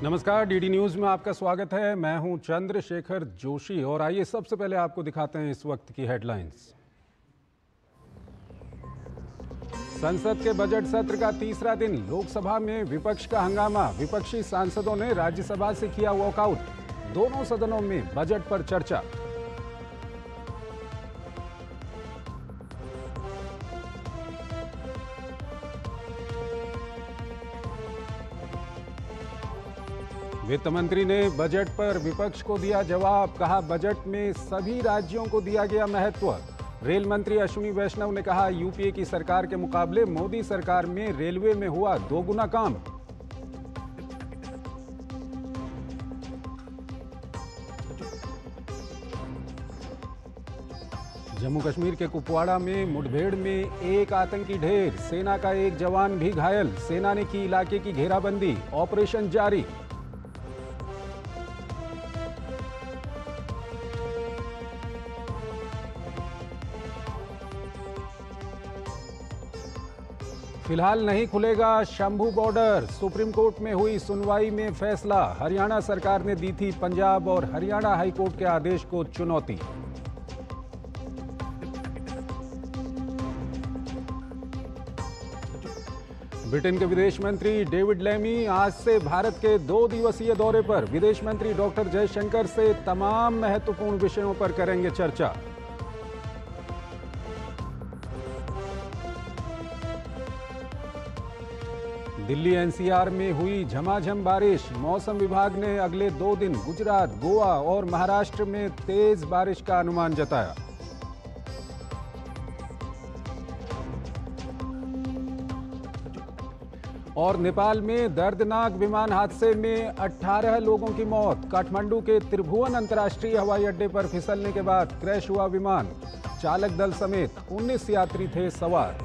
नमस्कार, DD news में आपका स्वागत है। मैं हूं चंद्रशेखर जोशी और आइए सबसे पहले आपको दिखाते हैं इस वक्त की हेडलाइंस। संसद के बजट सत्र का तीसरा दिन, लोकसभा में विपक्ष का हंगामा। विपक्षी सांसदों ने राज्यसभा से किया वॉकआउट। दोनों सदनों में बजट पर चर्चा। वित्त मंत्री ने बजट पर विपक्ष को दिया जवाब। कहा, बजट में सभी राज्यों को दिया गया महत्व। रेल मंत्री अश्विनी वैष्णव ने कहा, यूपीए की सरकार के मुकाबले मोदी सरकार में रेलवे में हुआ दोगुना काम। जम्मू कश्मीर के कुपवाड़ा में मुठभेड़ में एक आतंकी ढेर, सेना का एक जवान भी घायल। सेना ने की इलाके की घेराबंदी, ऑपरेशन जारी। फिलहाल नहीं खुलेगा शंभू बॉर्डर। सुप्रीम कोर्ट में हुई सुनवाई में फैसला। हरियाणा सरकार ने दी थी पंजाब और हरियाणा हाईकोर्ट के आदेश को चुनौती। ब्रिटेन के विदेश मंत्री डेविड लेमी आज से भारत के 2 दिवसीय दौरे पर। विदेश मंत्री डॉक्टर जयशंकर से तमाम महत्वपूर्ण विषयों पर करेंगे चर्चा। दिल्ली एनसीआर में हुई झमाझम बारिश। मौसम विभाग ने अगले 2 दिन गुजरात, गोवा और महाराष्ट्र में तेज बारिश का अनुमान जताया। और नेपाल में दर्दनाक विमान हादसे में 18 लोगों की मौत। काठमांडू के त्रिभुवन अंतर्राष्ट्रीय हवाई अड्डे पर फिसलने के बाद क्रैश हुआ विमान। चालक दल समेत 19 यात्री थे सवार।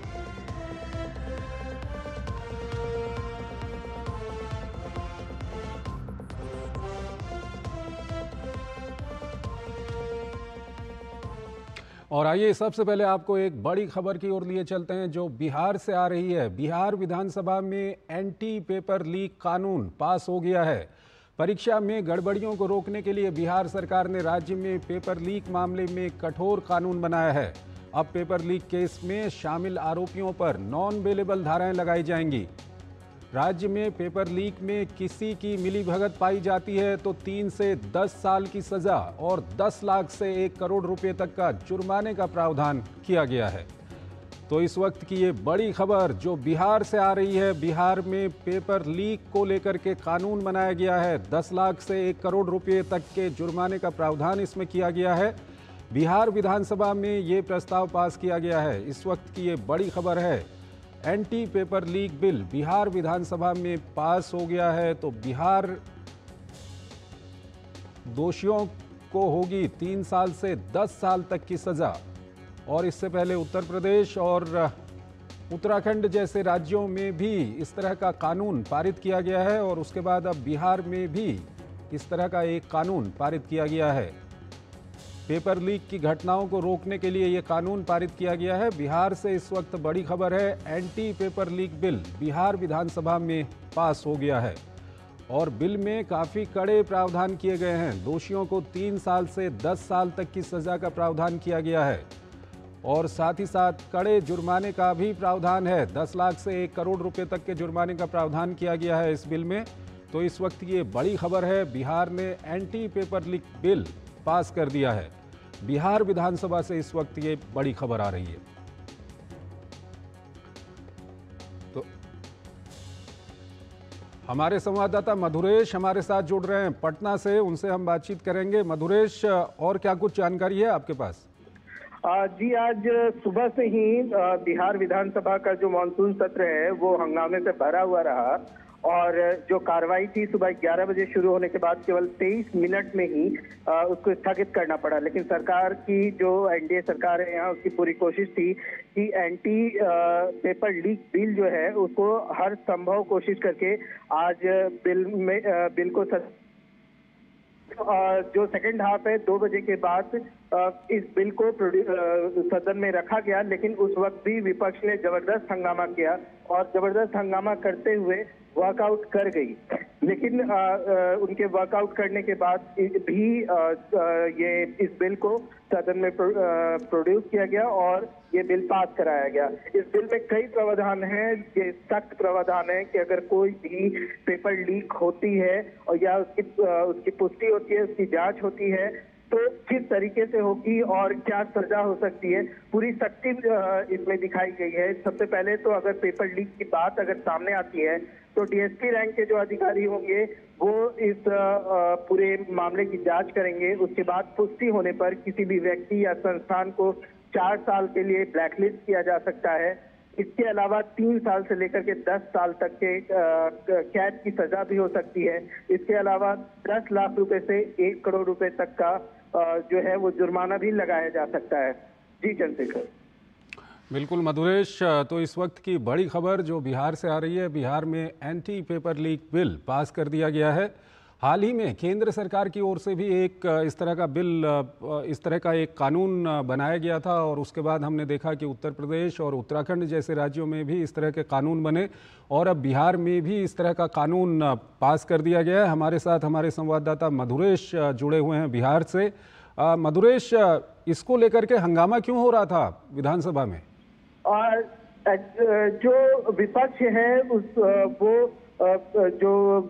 और आइए सबसे पहले आपको एक बड़ी खबर की ओर लिए चलते हैं जो बिहार से आ रही है। बिहार विधानसभा में एंटी पेपर लीक कानून पास हो गया है। परीक्षा में गड़बड़ियों को रोकने के लिए बिहार सरकार ने राज्य में पेपर लीक मामले में कठोर कानून बनाया है। अब पेपर लीक केस में शामिल आरोपियों पर नॉन बेलेबल धाराएं लगाई जाएंगी। राज्य में पेपर लीक में किसी की मिलीभगत पाई जाती है तो 3 से 10 साल की सजा और 10 लाख से 1 करोड़ रुपए तक का जुर्माने का प्रावधान किया गया है। तो इस वक्त की ये बड़ी खबर जो बिहार से आ रही है, बिहार में पेपर लीक को लेकर के कानून बनाया गया है। 10 लाख से 1 करोड़ रुपए तक के जुर्माने का प्रावधान इसमें किया गया है। बिहार विधानसभा में ये प्रस्ताव पास किया गया है। इस वक्त की ये बड़ी खबर है। Anti paper leak bill Bihar Vidhan Sabha में पास हो गया है तो बिहार दोषियों को होगी 3 साल से 10 साल तक की सजा। और इससे पहले उत्तर प्रदेश और उत्तराखंड जैसे राज्यों में भी इस तरह का कानून पारित किया गया है और उसके बाद अब बिहार में भी इस तरह का एक कानून पारित किया गया है। पेपर लीक की घटनाओं को रोकने के लिए यह कानून पारित किया गया है। बिहार से इस वक्त बड़ी खबर है, anti paper leak bill Bihar Vidhan Sabha में पास हो गया है और बिल में काफ़ी कड़े प्रावधान किए गए हैं। दोषियों को 3 साल से 10 साल तक की सज़ा का प्रावधान किया गया है और साथ ही साथ कड़े जुर्माने का भी प्रावधान है। 10 लाख से 1 करोड़ रुपए तक के जुर्माने का प्रावधान किया गया है इस बिल में। तो इस वक्त ये बड़ी खबर है, बिहार ने anti paper leak bill pass कर दिया है। बिहार विधानसभा से इस वक्त ये बड़ी खबर आ रही है। तो हमारे संवाददाता मधुरेश हमारे साथ जुड़ रहे हैं पटना से, उनसे हम बातचीत करेंगे। मधुरेश, और क्या कुछ जानकारी है आपके पास? जी, आज सुबह से ही बिहार विधानसभा का जो मानसून सत्र है वो हंगामे से भरा हुआ रहा और जो कार्रवाई थी सुबह 11 बजे शुरू होने के बाद केवल 23 मिनट में ही उसको स्थगित करना पड़ा। लेकिन सरकार की जो एनडीए सरकार है यहाँ, उसकी पूरी कोशिश थी कि एंटी पेपर लीक बिल जो है उसको हर संभव कोशिश करके आज बिल को जो सेकंड हाफ है 2 बजे के बाद इस बिल को सदन में रखा गया। लेकिन उस वक्त भी विपक्ष ने जबरदस्त हंगामा किया और जबरदस्त हंगामा करते हुए वर्कआउट कर गई, लेकिन उनके वर्कआउट करने के बाद भी ये इस बिल को सदन में प्रोड्यूस किया गया और ये बिल पास कराया गया। इस बिल में कई प्रावधान हैं, ये सख्त प्रावधान है कि अगर कोई भी पेपर लीक होती है और या उसकी पुष्टि होती है, उसकी जांच होती है, तो किस तरीके से होगी और क्या सजा हो सकती है, पूरी सख्ती इसमें दिखाई गई है। सबसे पहले तो अगर पेपर लीक की बात अगर सामने आती है तो डीएसपी रैंक के जो अधिकारी होंगे वो इस पूरे मामले की जांच करेंगे। उसके बाद पुष्टि होने पर किसी भी व्यक्ति या संस्थान को 4 साल के लिए ब्लैकलिस्ट किया जा सकता है। इसके अलावा 3 साल से लेकर के 10 साल तक के कैद की सजा भी हो सकती है। इसके अलावा 10 लाख रुपए से 1 करोड़ रुपए तक का जो है वो जुर्माना भी लगाया जा सकता है। जी चंद्रशेखर। बिल्कुल मधुरेश, तो इस वक्त की बड़ी खबर जो बिहार से आ रही है, बिहार में anti paper leak bill pass कर दिया गया है। हाल ही में केंद्र सरकार की ओर से भी एक इस तरह का बिल, इस तरह का एक कानून बनाया गया था और उसके बाद हमने देखा कि उत्तर प्रदेश और उत्तराखंड जैसे राज्यों में भी इस तरह के कानून बने और अब बिहार में भी इस तरह का कानून पास कर दिया गया है। हमारे साथ हमारे संवाददाता मधुरेश जुड़े हुए हैं बिहार से। मधुरेश, इसको लेकर के हंगामा क्यों हो रहा था विधानसभा में? और जो विपक्ष है वो जो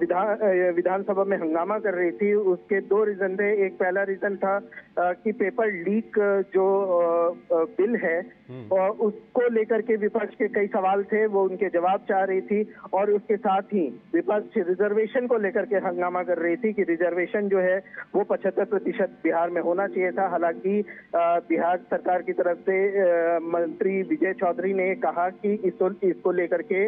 विधानसभा में हंगामा कर रही थी, उसके 2 रीजन थे। एक पहला रीजन था कि पेपर लीक जो बिल है और उसको लेकर के विपक्ष के कई सवाल थे, वो उनके जवाब चाह रही थी। और उसके साथ ही विपक्ष रिजर्वेशन को लेकर के हंगामा कर रही थी कि रिजर्वेशन जो है वो 75% बिहार में होना चाहिए था। हालांकि बिहार सरकार की तरफ से मंत्री विजय चौधरी ने कहा कि इसको लेकर के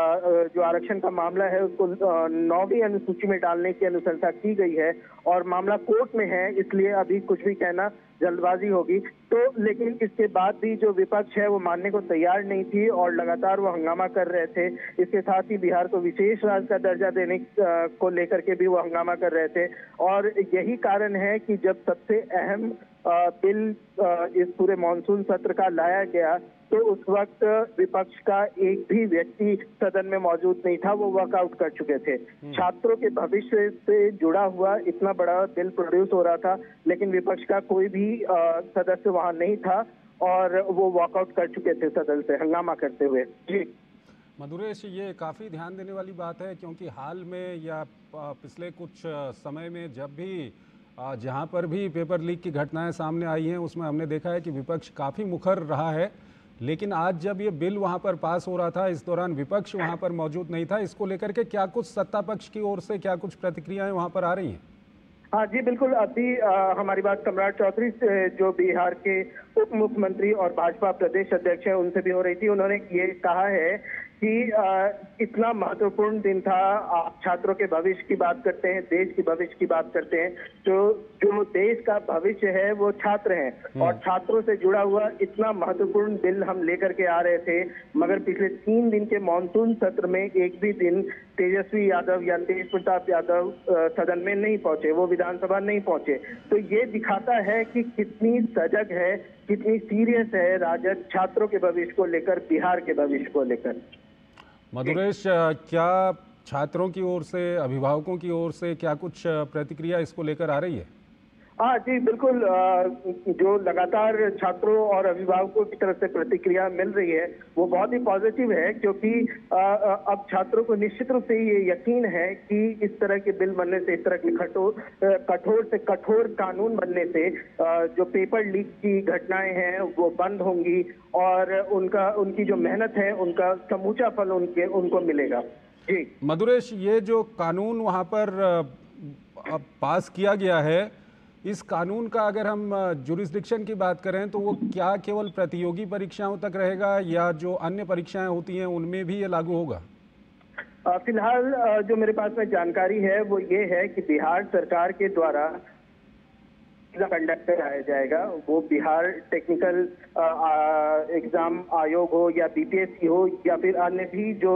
जो आरक्षण का मामला है उसको 9वीं अनुसूची में डालने की अनुशंसा की गई है और मामला कोर्ट में है, इसलिए अभी कुछ भी कहना जल्दबाजी होगी। तो लेकिन इसके बाद भी जो विपक्ष है वो मानने को तैयार नहीं थी और लगातार वो हंगामा कर रहे थे। इसके साथ ही बिहार को विशेष राज्य का दर्जा देने को लेकर के भी वो हंगामा कर रहे थे और यही कारण है कि जब सबसे अहम बिल इस पूरे मानसून सत्र का लाया गया तो उस वक्त विपक्ष का एक भी व्यक्ति सदन में मौजूद नहीं था, वो वर्कआउट कर चुके थे। छात्रों के भविष्य से जुड़ा हुआ इतना बड़ा बिल प्रोड्यूस हो रहा था, लेकिन विपक्ष का कोई भी सदस्य वहां नहीं था और वो वॉकआउट कर चुके थे सदन से हंगामा करते हुए। जी मधुरेश, ये काफ़ी ध्यान देने वाली बात है क्योंकि हाल में या पिछले कुछ समय में जब भी जहाँ पर भी पेपर लीक की घटनाएं सामने आई हैं उसमें हमने देखा है कि विपक्ष काफ़ी मुखर रहा है, लेकिन आज जब ये बिल वहाँ पर पास हो रहा था इस दौरान विपक्ष वहाँ पर मौजूद नहीं था। इसको लेकर के क्या कुछ सत्ता पक्ष की ओर से क्या कुछ प्रतिक्रियाएं वहाँ पर आ रही हैं? हाँ जी बिल्कुल। अभी हमारी बात सम्राट चौधरी से जो बिहार के उप मुख्यमंत्री और भाजपा प्रदेश अध्यक्ष हैं उनसे भी हो रही थी। उन्होंने ये कहा है कि इतना महत्वपूर्ण दिन था। आप छात्रों के भविष्य की बात करते हैं, देश की भविष्य की बात करते हैं, तो जो देश का भविष्य है वो छात्र हैं और छात्रों से जुड़ा हुआ इतना महत्वपूर्ण बिल हम लेकर के आ रहे थे, मगर पिछले 3 दिन के मानसून सत्र में एक भी दिन तेजस्वी यादव या तेज प्रताप यादव सदन में नहीं पहुंचे, वो विधानसभा नहीं पहुंचे। तो ये दिखाता है कि कितनी सजग है, कितनी सीरियस है राजद छात्रों के भविष्य को लेकर, बिहार के भविष्य को लेकर। मधुरेश, क्या छात्रों की ओर से, अभिभावकों की ओर से क्या कुछ प्रतिक्रिया इसको लेकर आ रही है? हाँ जी बिल्कुल। जो लगातार छात्रों और अभिभावकों की तरफ से प्रतिक्रिया मिल रही है वो बहुत ही पॉजिटिव है, क्योंकि अब छात्रों को निश्चित रूप से ये यकीन है कि इस तरह के बिल बनने से, इस तरह के कठोर से कठोर कानून बनने से जो पेपर लीक की घटनाएं हैं वो बंद होंगी और उनकी जो मेहनत है उनका समूचा फल उनको मिलेगा। जी मधुरेश, ये जो कानून वहाँ पर अब पास किया गया है, इस कानून का अगर हम जुरिस्डिक्शन की बात करें तो वो क्या केवल प्रतियोगी परीक्षाओं तक रहेगा या जो अन्य परीक्षाएं होती हैं उनमें भी ये लागू होगा? फिलहाल जो मेरे पास में जानकारी है वो ये है कि बिहार सरकार के द्वारा कंडक्ट कराया जाएगा। वो बिहार टेक्निकल एग्जाम आयोग हो या बीपीएससी हो या फिर अन्य भी जो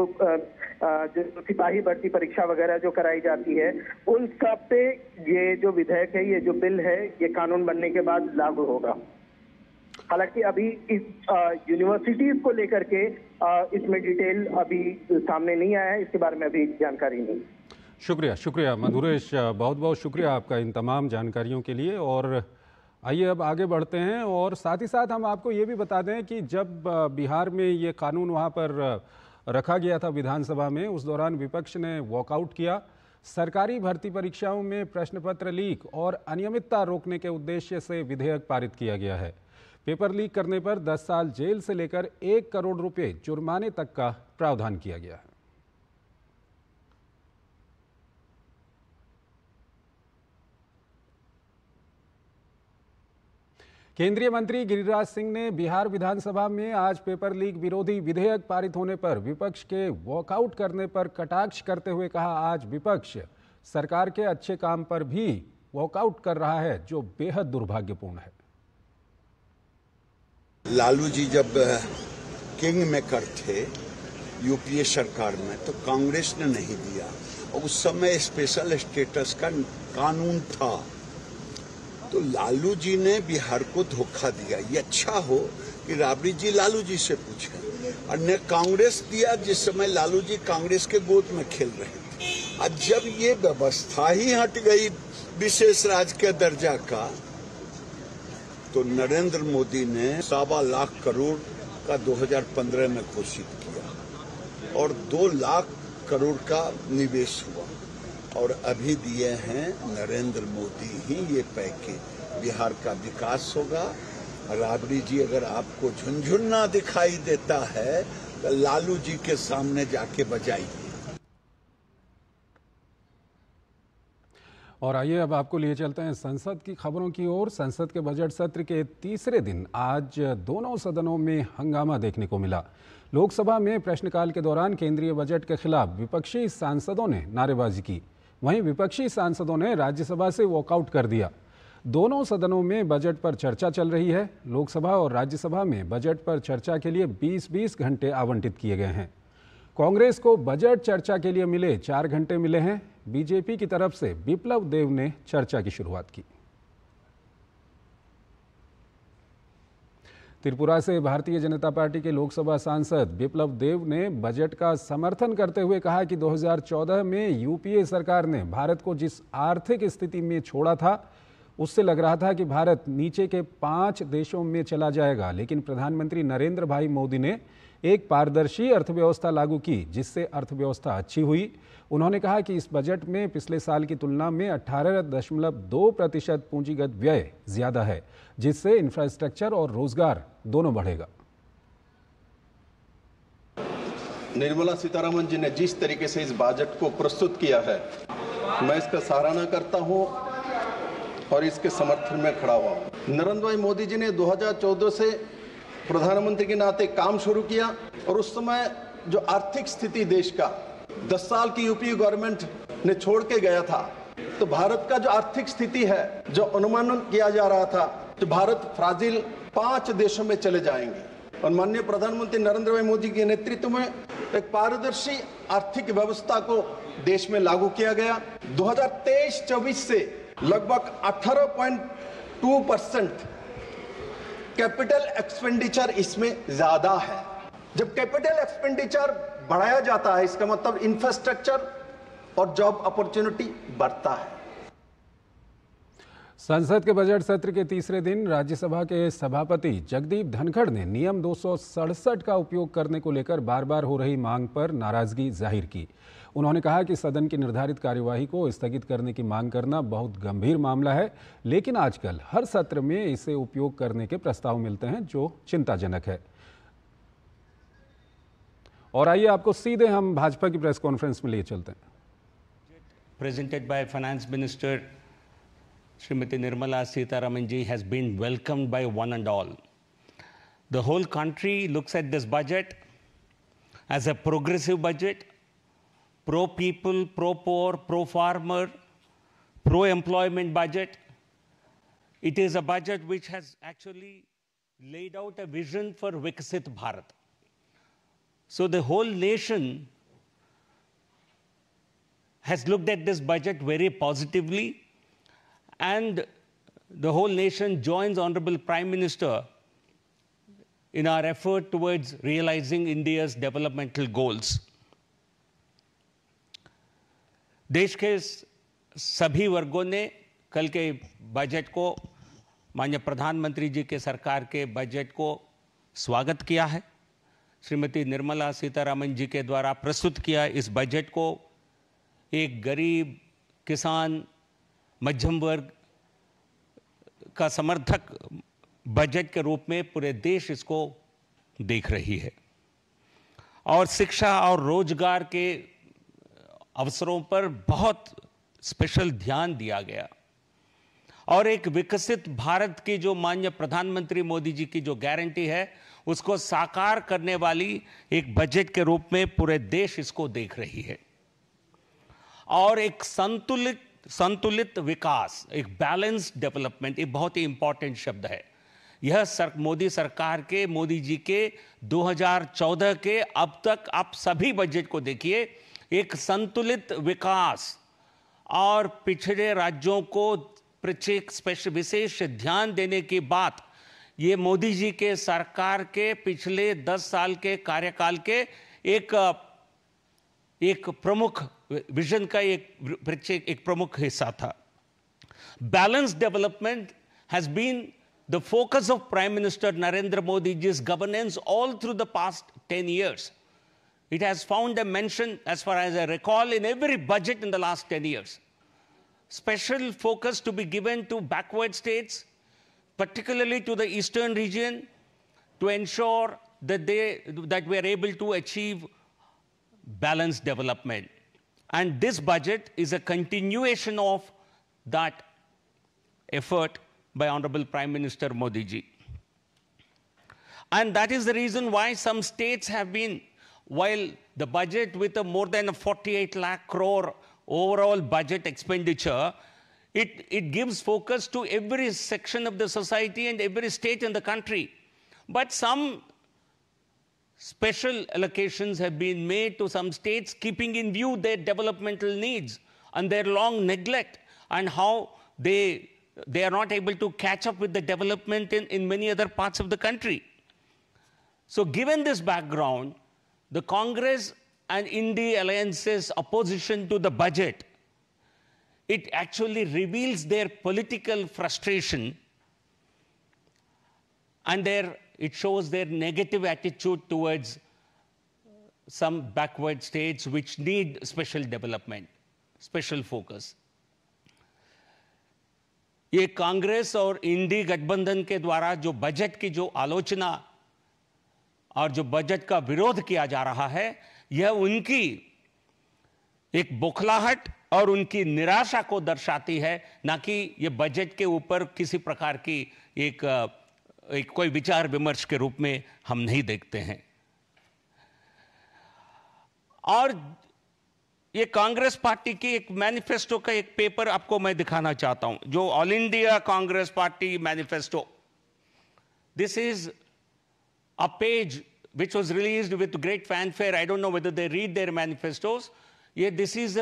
सिपाही भर्ती परीक्षा वगैरह जो कराई जाती है, उन सब पे ये जो विधेयक है, ये जो बिल है, ये कानून बनने के बाद लागू होगा। हालांकि अभी इस यूनिवर्सिटीज को लेकर के इसमें डिटेल अभी सामने नहीं आया है, इसके बारे में अभी जानकारी नहीं। शुक्रिया शुक्रिया मधुरेश, बहुत बहुत शुक्रिया आपका इन तमाम जानकारियों के लिए। और आइए अब आगे बढ़ते हैं और साथ ही साथ हम आपको ये भी बता दें कि जब बिहार में ये कानून वहाँ पर रखा गया था विधानसभा में, उस दौरान विपक्ष ने वॉकआउट किया। सरकारी भर्ती परीक्षाओं में प्रश्न पत्र लीक और अनियमितता रोकने के उद्देश्य से विधेयक पारित किया गया है। पेपर लीक करने पर 10 साल जेल से लेकर 1 करोड़ रुपए जुर्माने तक का प्रावधान किया गया है। केंद्रीय मंत्री गिरिराज सिंह ने बिहार विधानसभा में आज पेपर लीक विरोधी विधेयक पारित होने पर विपक्ष के वॉकआउट करने पर कटाक्ष करते हुए कहा, आज विपक्ष सरकार के अच्छे काम पर भी वॉकआउट कर रहा है, जो बेहद दुर्भाग्यपूर्ण है। लालू जी जब किंग मेकर थे यूपीए सरकार में तो कांग्रेस ने नहीं दिया, और उस समय स्पेशल स्टेटस का कानून था, तो लालू जी ने बिहार को धोखा दिया। ये अच्छा हो कि राबड़ी जी लालू जी से पूछे, और ने कांग्रेस दिया जिस समय लालू जी कांग्रेस के गोद में खेल रहे थे। अब जब ये व्यवस्था ही हट गई विशेष राज्य के दर्जा का, तो नरेंद्र मोदी ने 1.25 लाख करोड़ का 2015 में घोषित किया और 2 लाख करोड़ का निवेश हुआ, और अभी दिए हैं नरेंद्र मोदी ही ये पैकेज। बिहार का विकास होगा। राबड़ी जी, अगर आपको झुनझुना दिखाई देता है तो लालू जी के सामने जाके बजाइए। और आइए अब आपको लिए चलते हैं संसद की खबरों की ओर। संसद के बजट सत्र के तीसरे दिन आज दोनों सदनों में हंगामा देखने को मिला। लोकसभा में प्रश्नकाल के दौरान केंद्रीय बजट के खिलाफ विपक्षी सांसदों ने नारेबाजी की, वहीं विपक्षी सांसदों ने राज्यसभा से वॉकआउट कर दिया। दोनों सदनों में बजट पर चर्चा चल रही है। लोकसभा और राज्यसभा में बजट पर चर्चा के लिए 20-20 घंटे आवंटित किए गए हैं। कांग्रेस को बजट चर्चा के लिए मिले 4 घंटे मिले हैं। बीजेपी की तरफ से बिप्लब देब ने चर्चा की शुरुआत की। त्रिपुरा से भारतीय जनता पार्टी के लोकसभा सांसद बिप्लब देब ने बजट का समर्थन करते हुए कहा कि 2014 में यूपीए सरकार ने भारत को जिस आर्थिक स्थिति में छोड़ा था, उससे लग रहा था कि भारत नीचे के 5 देशों में चला जाएगा, लेकिन प्रधानमंत्री नरेंद्र भाई मोदी ने एक पारदर्शी अर्थव्यवस्था लागू की, जिससे अर्थव्यवस्था अच्छी हुई। उन्होंने कहा कि इस बजट में पिछले साल की तुलना में 18.2% पूंजीगत व्यय ज्यादा है, जिससे इंफ्रास्ट्रक्चर और रोजगार दोनों बढ़ेगा। निर्मला सीतारमण जी ने जिस तरीके से इस बजट को प्रस्तुत किया है, मैं इसका सराहना करता हूं और इसके समर्थन में खड़ा हुआ हूं। नरेंद्र भाई मोदी जी ने 2014 से प्रधानमंत्री के नाते काम शुरू किया, और उस समय जो आर्थिक स्थिति देश का 10 साल की यूपीए गवर्नमेंट ने छोड़ के गया था, तो भारत का जो आर्थिक स्थिति है, जो अनुमान किया जा रहा था, तो भारत फ्राजिल 5 देशों में चले जाएंगे। और माननीय प्रधानमंत्री नरेंद्र भाई मोदी के नेतृत्व में एक पारदर्शी आर्थिक व्यवस्था को देश में लागू किया गया। 2023-24 से लगभग 18.2% कैपिटल एक्सपेंडिचर इसमें ज्यादा है। जब कैपिटल एक्सपेंडिचर बढ़ाया जाता है, इसका मतलब इंफ्रास्ट्रक्चर और जॉब अपॉर्चुनिटी बढ़ता है। संसद के बजट सत्र के तीसरे दिन राज्यसभा के सभापति जगदीप धनखड़ ने नियम 267 का उपयोग करने को लेकर बार बार हो रही मांग पर नाराजगी जाहिर की। उन्होंने कहा कि सदन की निर्धारित कार्यवाही को स्थगित करने की मांग करना बहुत गंभीर मामला है, लेकिन आजकल हर सत्र में इसे उपयोग करने के प्रस्ताव मिलते हैं, जो चिंताजनक है। और आइए आपको सीधे हम भाजपा की प्रेस कॉन्फ्रेंस में लिए चलते हैं। Presented by Finance Minister Srimati Nirmala Sitharaman ji has been welcomed by one and all. The whole country looks at this budget as a progressive budget, pro-people, pro-poor, pro-farmer, pro-employment budget. It is a budget which has actually laid out a vision for Viksit Bharat. So the whole nation has looked at this budget very positively, and the whole nation joins Honorable Prime Minister in our effort towards realizing India's developmental goals. देश के सभी वर्गों ने कल के budget को, माननीय प्रधानमंत्री जी के सरकार के बजट को स्वागत किया है। श्रीमती निर्मला सीतारमण जी के द्वारा प्रस्तुत किया इस बजट को एक गरीब, किसान, मध्यम वर्ग का समर्थक बजट के रूप में पूरे देश इसको देख रही है। और शिक्षा और रोजगार के अवसरों पर बहुत स्पेशल ध्यान दिया गया और एक विकसित भारत की जो माननीय प्रधानमंत्री मोदी जी की जो गारंटी है उसको साकार करने वाली एक बजट के रूप में पूरे देश इसको देख रही है। और एक संतुलित विकास, एक बैलेंस्ड डेवलपमेंट, एक बहुत ही इंपॉर्टेंट शब्द है। यह मोदी सरकार के, मोदी जी के 2014 के अब तक आप सभी बजट को देखिए, एक संतुलित विकास और पिछड़े राज्यों को विशेष ध्यान देने की बात, ये मोदी जी के सरकार के पिछले 10 साल के कार्यकाल के एक प्रमुख विजन का एक प्रमुख हिस्सा था। Balanced development has been the focus of Prime Minister Narendra Modi ji's governance all through the past 10 years. It has found a mention, as far as I recall, in every budget in the last 10 years. Special focus to be given to backward states, particularly to the eastern region, to ensure that we are able to achieve balanced development. And this budget is a continuation of that effort by Honorable Prime Minister Modi ji. And that is the reason why some states have been, while the budget with a more than a 48 lakh crore overall budget expenditure, it gives focus to every section of the society and every state in the country. But some special allocations have been made to some states, keeping in view their developmental needs and their long neglect and how they are not able to catch up with the development in many other parts of the country. So given this background, the Congress and Indie Alliance's opposition to the budget, it actually reveals their political frustration and it shows their negative attitude towards some backward states which need special development, special focus. ये कांग्रेस और इंडी गठबंधन के द्वारा जो budget की जो आलोचना और जो बजट का विरोध किया जा रहा है, यह उनकी एक बौखलाहट और उनकी निराशा को दर्शाती है, ना कि ये बजट के ऊपर किसी प्रकार की एक कोई विचार विमर्श के रूप में हम नहीं देखते हैं। और ये कांग्रेस पार्टी की एक मैनिफेस्टो का एक पेपर आपको मैं दिखाना चाहता हूं, जो all India Congress party manifesto. This is a page which was released with great fanfare. I don't know whether they read their manifestos. This is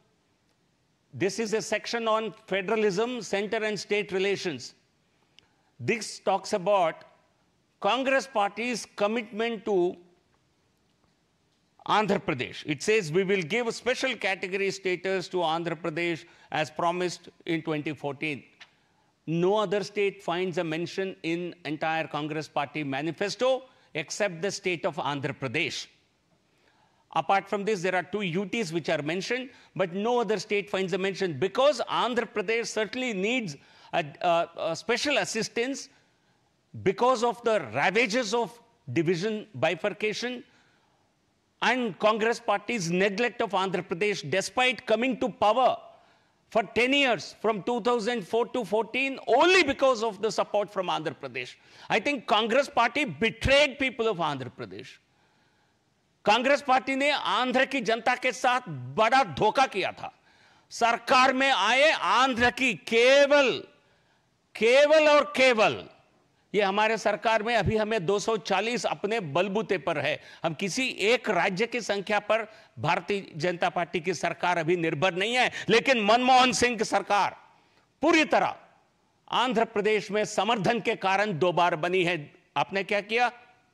a section on federalism, center and state relations. This talks about Congress party's commitment to Andhra Pradesh. It says we will give a special category status to Andhra Pradesh as promised in 2014. No other state finds a mention in entire Congress party manifesto except the state of Andhra Pradesh. Apart from this, there are 2 UTs which are mentioned, but no other state finds a mention because Andhra Pradesh certainly needs a special assistance because of the ravages of division, bifurcation, and Congress party's neglect of Andhra Pradesh despite coming to power for 10 years, from 2004 to 14, only because of the support from Andhra Pradesh. I think Congress party betrayed people of Andhra Pradesh. Congress party ने आंध्र की जनता के साथ बड़ा धोखा किया था। सरकार में आए आंध्र की केवल और केवल, ये हमारे सरकार में अभी हमें 240 अपने बलबूते पर है। हम किसी एक राज्य की संख्या पर भारतीय जनता पार्टी की सरकार अभी निर्भर नहीं है, लेकिन मनमोहन सिंह की सरकार पूरी तरह आंध्र प्रदेश में समर्थन के कारण 2 बार बनी है। आपने क्या किया?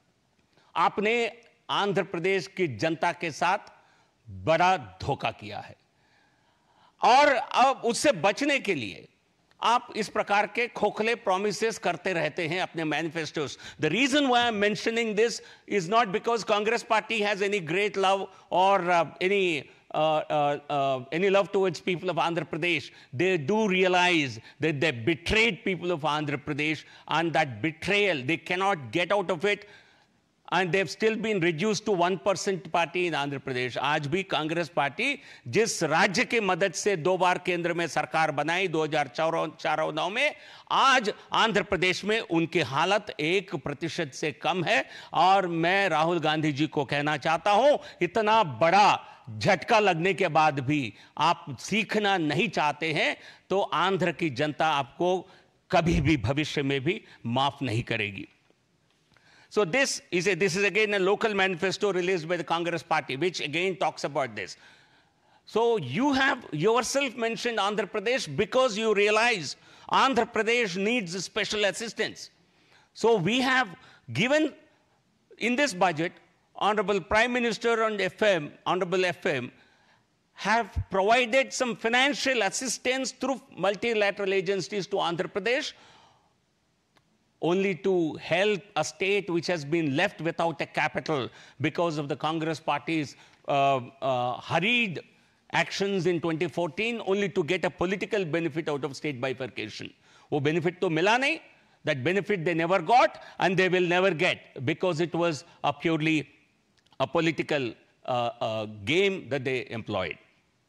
आपने आंध्र प्रदेश की जनता के साथ बड़ा धोखा किया है और अब उससे बचने के लिए आप इस प्रकार के खोखले प्रॉमिसेस करते रहते हैं अपने मैनिफेस्टोस. The reason why I am mentioning this is not because Congress party has any great love or any love towards people of Andhra Pradesh. They do realize that they betrayed people of Andhra Pradesh, and that betrayal, they cannot get out of it. And they've still been reduced to 1% party in Andhra Pradesh. आज भी Congress party जिस राज्य की मदद से 2 बार केंद्र में सरकार बनाई 2004-09 में, आज आंध्र प्रदेश में उनकी हालत 1% से कम है. और मैं राहुल गांधी जी को कहना चाहता हूं, इतना बड़ा झटका लगने के बाद भी आप सीखना नहीं चाहते हैं तो आंध्र की जनता आपको कभी भी भविष्य में भी माफ नहीं करेगी. So this is again a local manifesto released by the Congress party, which again talks about this. So you have yourself mentioned Andhra Pradesh because you realize Andhra Pradesh needs special assistance. So we have given in this budget, Honorable Prime Minister and Honorable FM have provided some financial assistance through multilateral agencies to Andhra Pradesh, only to help a state which has been left without a capital because of the Congress party's hurried actions in 2014, only to get a political benefit out of state bifurcation. वो benefit तो मिला नहीं, that benefit they never got and they will never get because it was a purely a political game that they employed.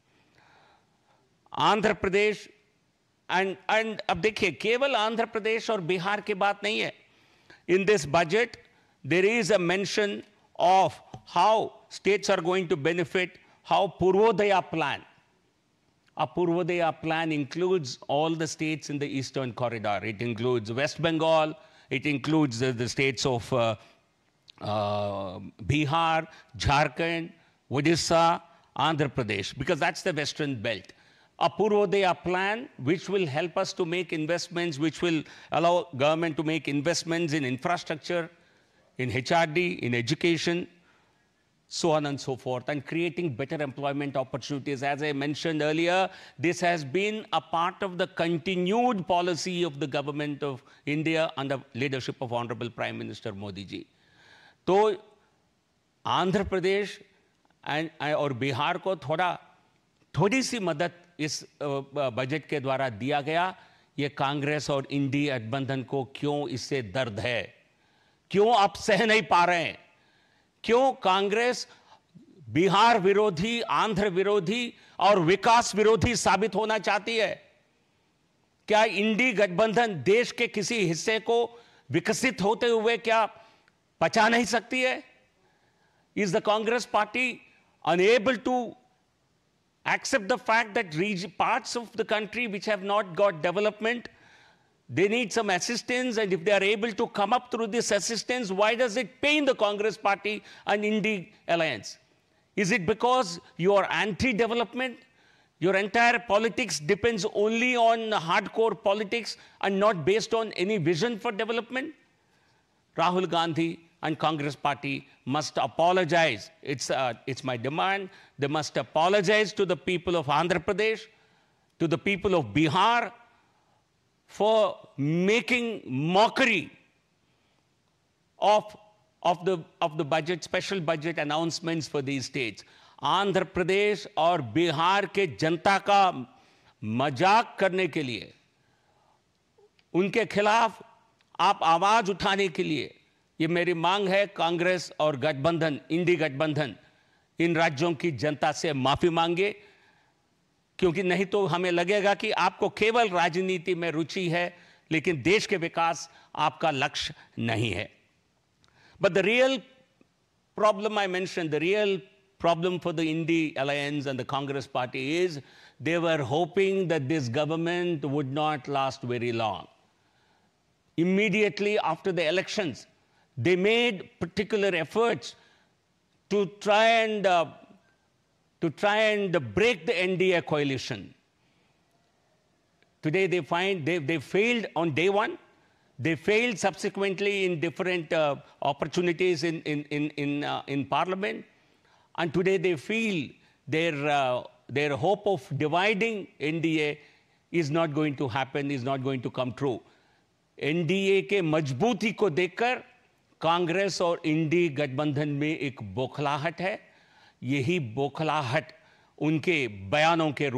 Andhra Pradesh and अब देखिए केवल आंध्र प्रदेश और बिहार की बात नहीं है. In this budget there is a mention of how states are going to benefit, how Purvodaya plan. A Purvodaya plan includes all the states in the eastern corridor. It includes West Bengal, it includes the states of Bihar, Jharkhand, Odisha, Andhra Pradesh, because that's the western belt. A Purvodaya plan which will help us to make investments, which will allow government to make investments in infrastructure, in HRD, in education, so on and so forth, and creating better employment opportunities. As I mentioned earlier, this has been a part of the continued policy of the government of India under leadership of Honorable Prime Minister Modi ji. तो आंध्र प्रदेश और बिहार को थोड़ी सी मदद इस budget के द्वारा दिया गया. ये कांग्रेस और इंडी गठबंधन को क्यों इससे दर्द है, क्यों आप सह नहीं पा रहे हैं, क्यों कांग्रेस बिहार विरोधी, आंध्र विरोधी और विकास विरोधी साबित होना चाहती है? क्या इंडी गठबंधन देश के किसी हिस्से को विकसित होते हुए क्या पचा नहीं सकती है? Is the Congress party unable to accept the fact that parts of the country which have not got development, they need some assistance, and if they are able to come up through this assistance, why does it pain the Congress party and Indy alliance? Is it because you are anti-development? Your entire politics depends only on hardcore politics and not based on any vision for development? Rahul Gandhi and Congress party must apologize. It's my demand. They must apologize to the people of Andhra Pradesh, to the people of Bihar, for making mockery of the budget, special budget announcements for these states. Andhra Pradesh और बिहार के जनता का मजाक करने के लिए, उनके खिलाफ आप आवाज उठाने के लिए, ये मेरी मांग है कांग्रेस और गठबंधन, इंडी गठबंधन, इन राज्यों की जनता से माफी मांगे, क्योंकि नहीं तो हमें लगेगा कि आपको केवल राजनीति में रुचि है लेकिन देश के विकास आपका लक्ष्य नहीं है. But the real problem I mentioned, the real problem for the Indy alliance and the Congress party is they were hoping that this government would not last very long. Immediately after the elections, they made particular efforts to try and break the NDA coalition. Today they find they failed on day one. They failed subsequently in different opportunities in Parliament. And today they feel their hope of dividing NDA is not going to happen, is not going to come true. NDA के मजबूती को देखकर कांग्रेस और इंडी गठबंधन में एक बौखलाहट है. यही बौखलाहट उनके बयानों के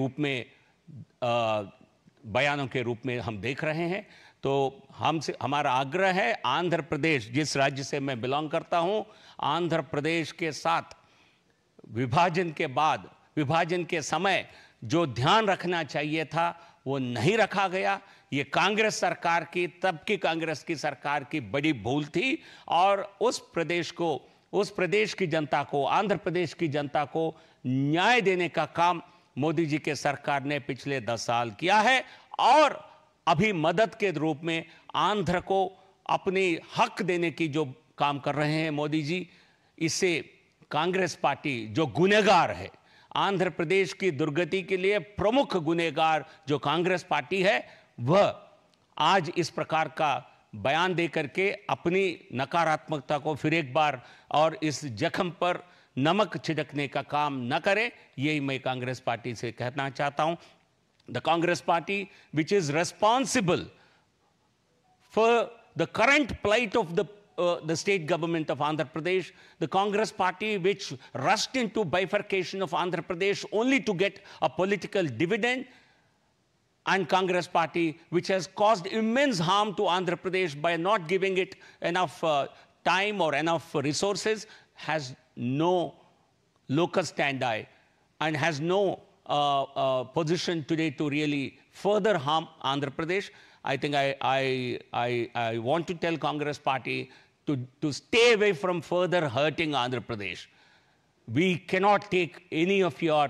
रूप में हम देख रहे हैं. तो हमारा आग्रह है, आंध्र प्रदेश, जिस राज्य से मैं बिलोंग करता हूं, आंध्र प्रदेश के साथ विभाजन के बाद, विभाजन के समय जो ध्यान रखना चाहिए था वो नहीं रखा गया. ये कांग्रेस सरकार की, तब की कांग्रेस की सरकार की बड़ी भूल थी. और उस प्रदेश की जनता को, आंध्र प्रदेश की जनता को न्याय देने का काम मोदी जी के सरकार ने पिछले 10 साल किया है. और अभी मदद के रूप में आंध्र को अपने हक देने की जो काम कर रहे हैं मोदी जी, इससे कांग्रेस पार्टी जो गुनहगार है, आंध्र प्रदेश की दुर्गति के लिए प्रमुख गुनहगार जो कांग्रेस पार्टी है, वह आज इस प्रकार का बयान देकर के अपनी नकारात्मकता को फिर एक बार और इस जख्म पर नमक छिड़कने का काम न करे. यही मैं कांग्रेस पार्टी से कहना चाहता हूं. The Congress Party, which is responsible for the current plight of the state government of Andhra Pradesh, the Congress Party which rushed into bifurcation of Andhra Pradesh only to get a political dividend, and Congress Party which has caused immense harm to Andhra Pradesh by not giving it enough time or enough resources, has no locus standi and has no position today to really further harm Andhra Pradesh. I think I want to tell Congress Party to stay away from further hurting Andhra Pradesh. We cannot take any of your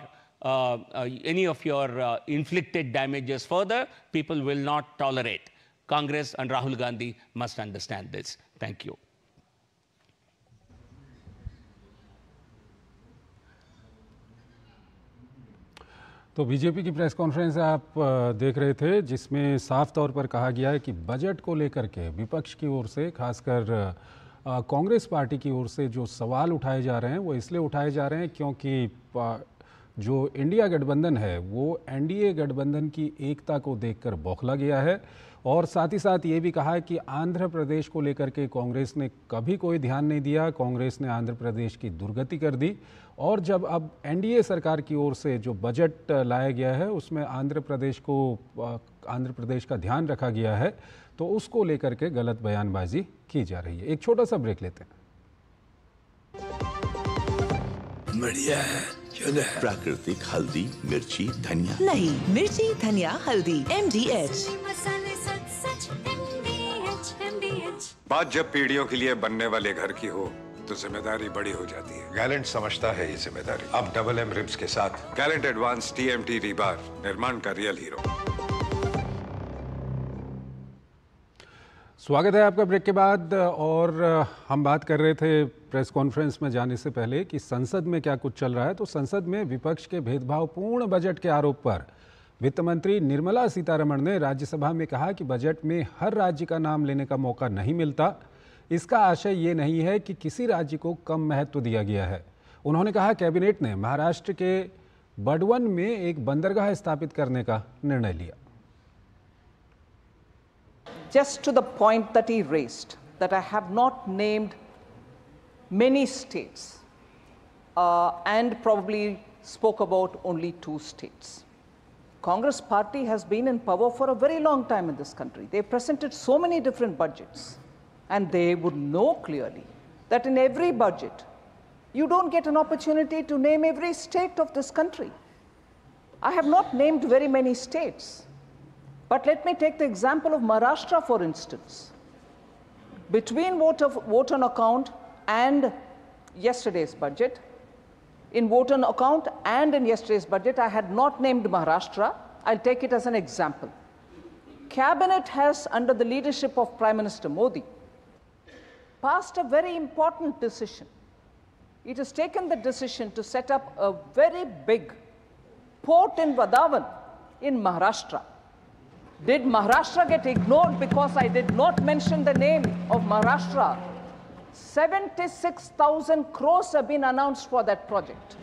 inflicted damages further. People will not tolerate. Congress and Rahul Gandhi must understand this. Thank you. तो BJP की press conference आप देख रहे थे, जिसमें साफ तौर पर कहा गया है कि बजट को लेकर के विपक्ष की ओर से, खासकर कांग्रेस पार्टी की ओर से जो सवाल उठाए जा रहे हैं वो इसलिए उठाए जा रहे हैं क्योंकि जो इंडिया गठबंधन है वो एनडीए गठबंधन की एकता को देखकर बौखला गया है. और साथ ही साथ ये भी कहा है कि आंध्र प्रदेश को लेकर के कांग्रेस ने कभी कोई ध्यान नहीं दिया, कांग्रेस ने आंध्र प्रदेश की दुर्गति कर दी. और जब अब एनडीए सरकार की ओर से जो बजट लाया गया है उसमें आंध्र प्रदेश का ध्यान रखा गया है, तो उसको लेकर के गलत बयानबाजी की जा रही है. एक छोटा सा ब्रेक लेते हैं. बढ़िया है, क्यों है? प्राकृतिक हल्दी, मिर्ची, धनिया. नहीं, मिर्ची, धनिया, हल्दी, MDH. बात जब पीढ़ियों के लिए बनने वाले घर की हो तो जिम्मेदारी बड़ी हो जाती है. गैलेंट समझता है ये जिम्मेदारी. अब डबल M रिब्स के साथ गैलेंट एडवांस TMT रीबार, निर्माण का रियल हीरो. स्वागत है आपका ब्रेक के बाद. और हम बात कर रहे थे प्रेस कॉन्फ्रेंस में जाने से पहले कि संसद में क्या कुछ चल रहा है. तो संसद में विपक्ष के भेदभावपूर्ण बजट के आरोप पर वित्त मंत्री निर्मला सीतारमण ने राज्यसभा में कहा कि बजट में हर राज्य का नाम लेने का मौका नहीं मिलता. इसका आशय ये नहीं है कि किसी राज्य को कम महत्व दिया गया है. उन्होंने कहा कैबिनेट ने महाराष्ट्र के बडवन में एक बंदरगाह स्थापित करने का निर्णय लिया. Just to the point that he raised, that I have not named many states and probably spoke about only 2 states. Congress party has been in power for a very long time in this country. They presented so many different budgets, and they would know clearly that in every budget, you don't get an opportunity to name every state of this country. I have not named very many states, but let me take the example of Maharashtra, for instance. Between vote on account and yesterday's budget, in vote on account and in yesterday's budget, I had not named Maharashtra. I'll take it as an example. Cabinet has, under the leadership of Prime Minister Modi, passed a very important decision. It has taken the decision to set up a very big port in Vadavan in Maharashtra. Did Maharashtra get ignored because I did not mention the name of Maharashtra? 76,000 crores have been announced for that project.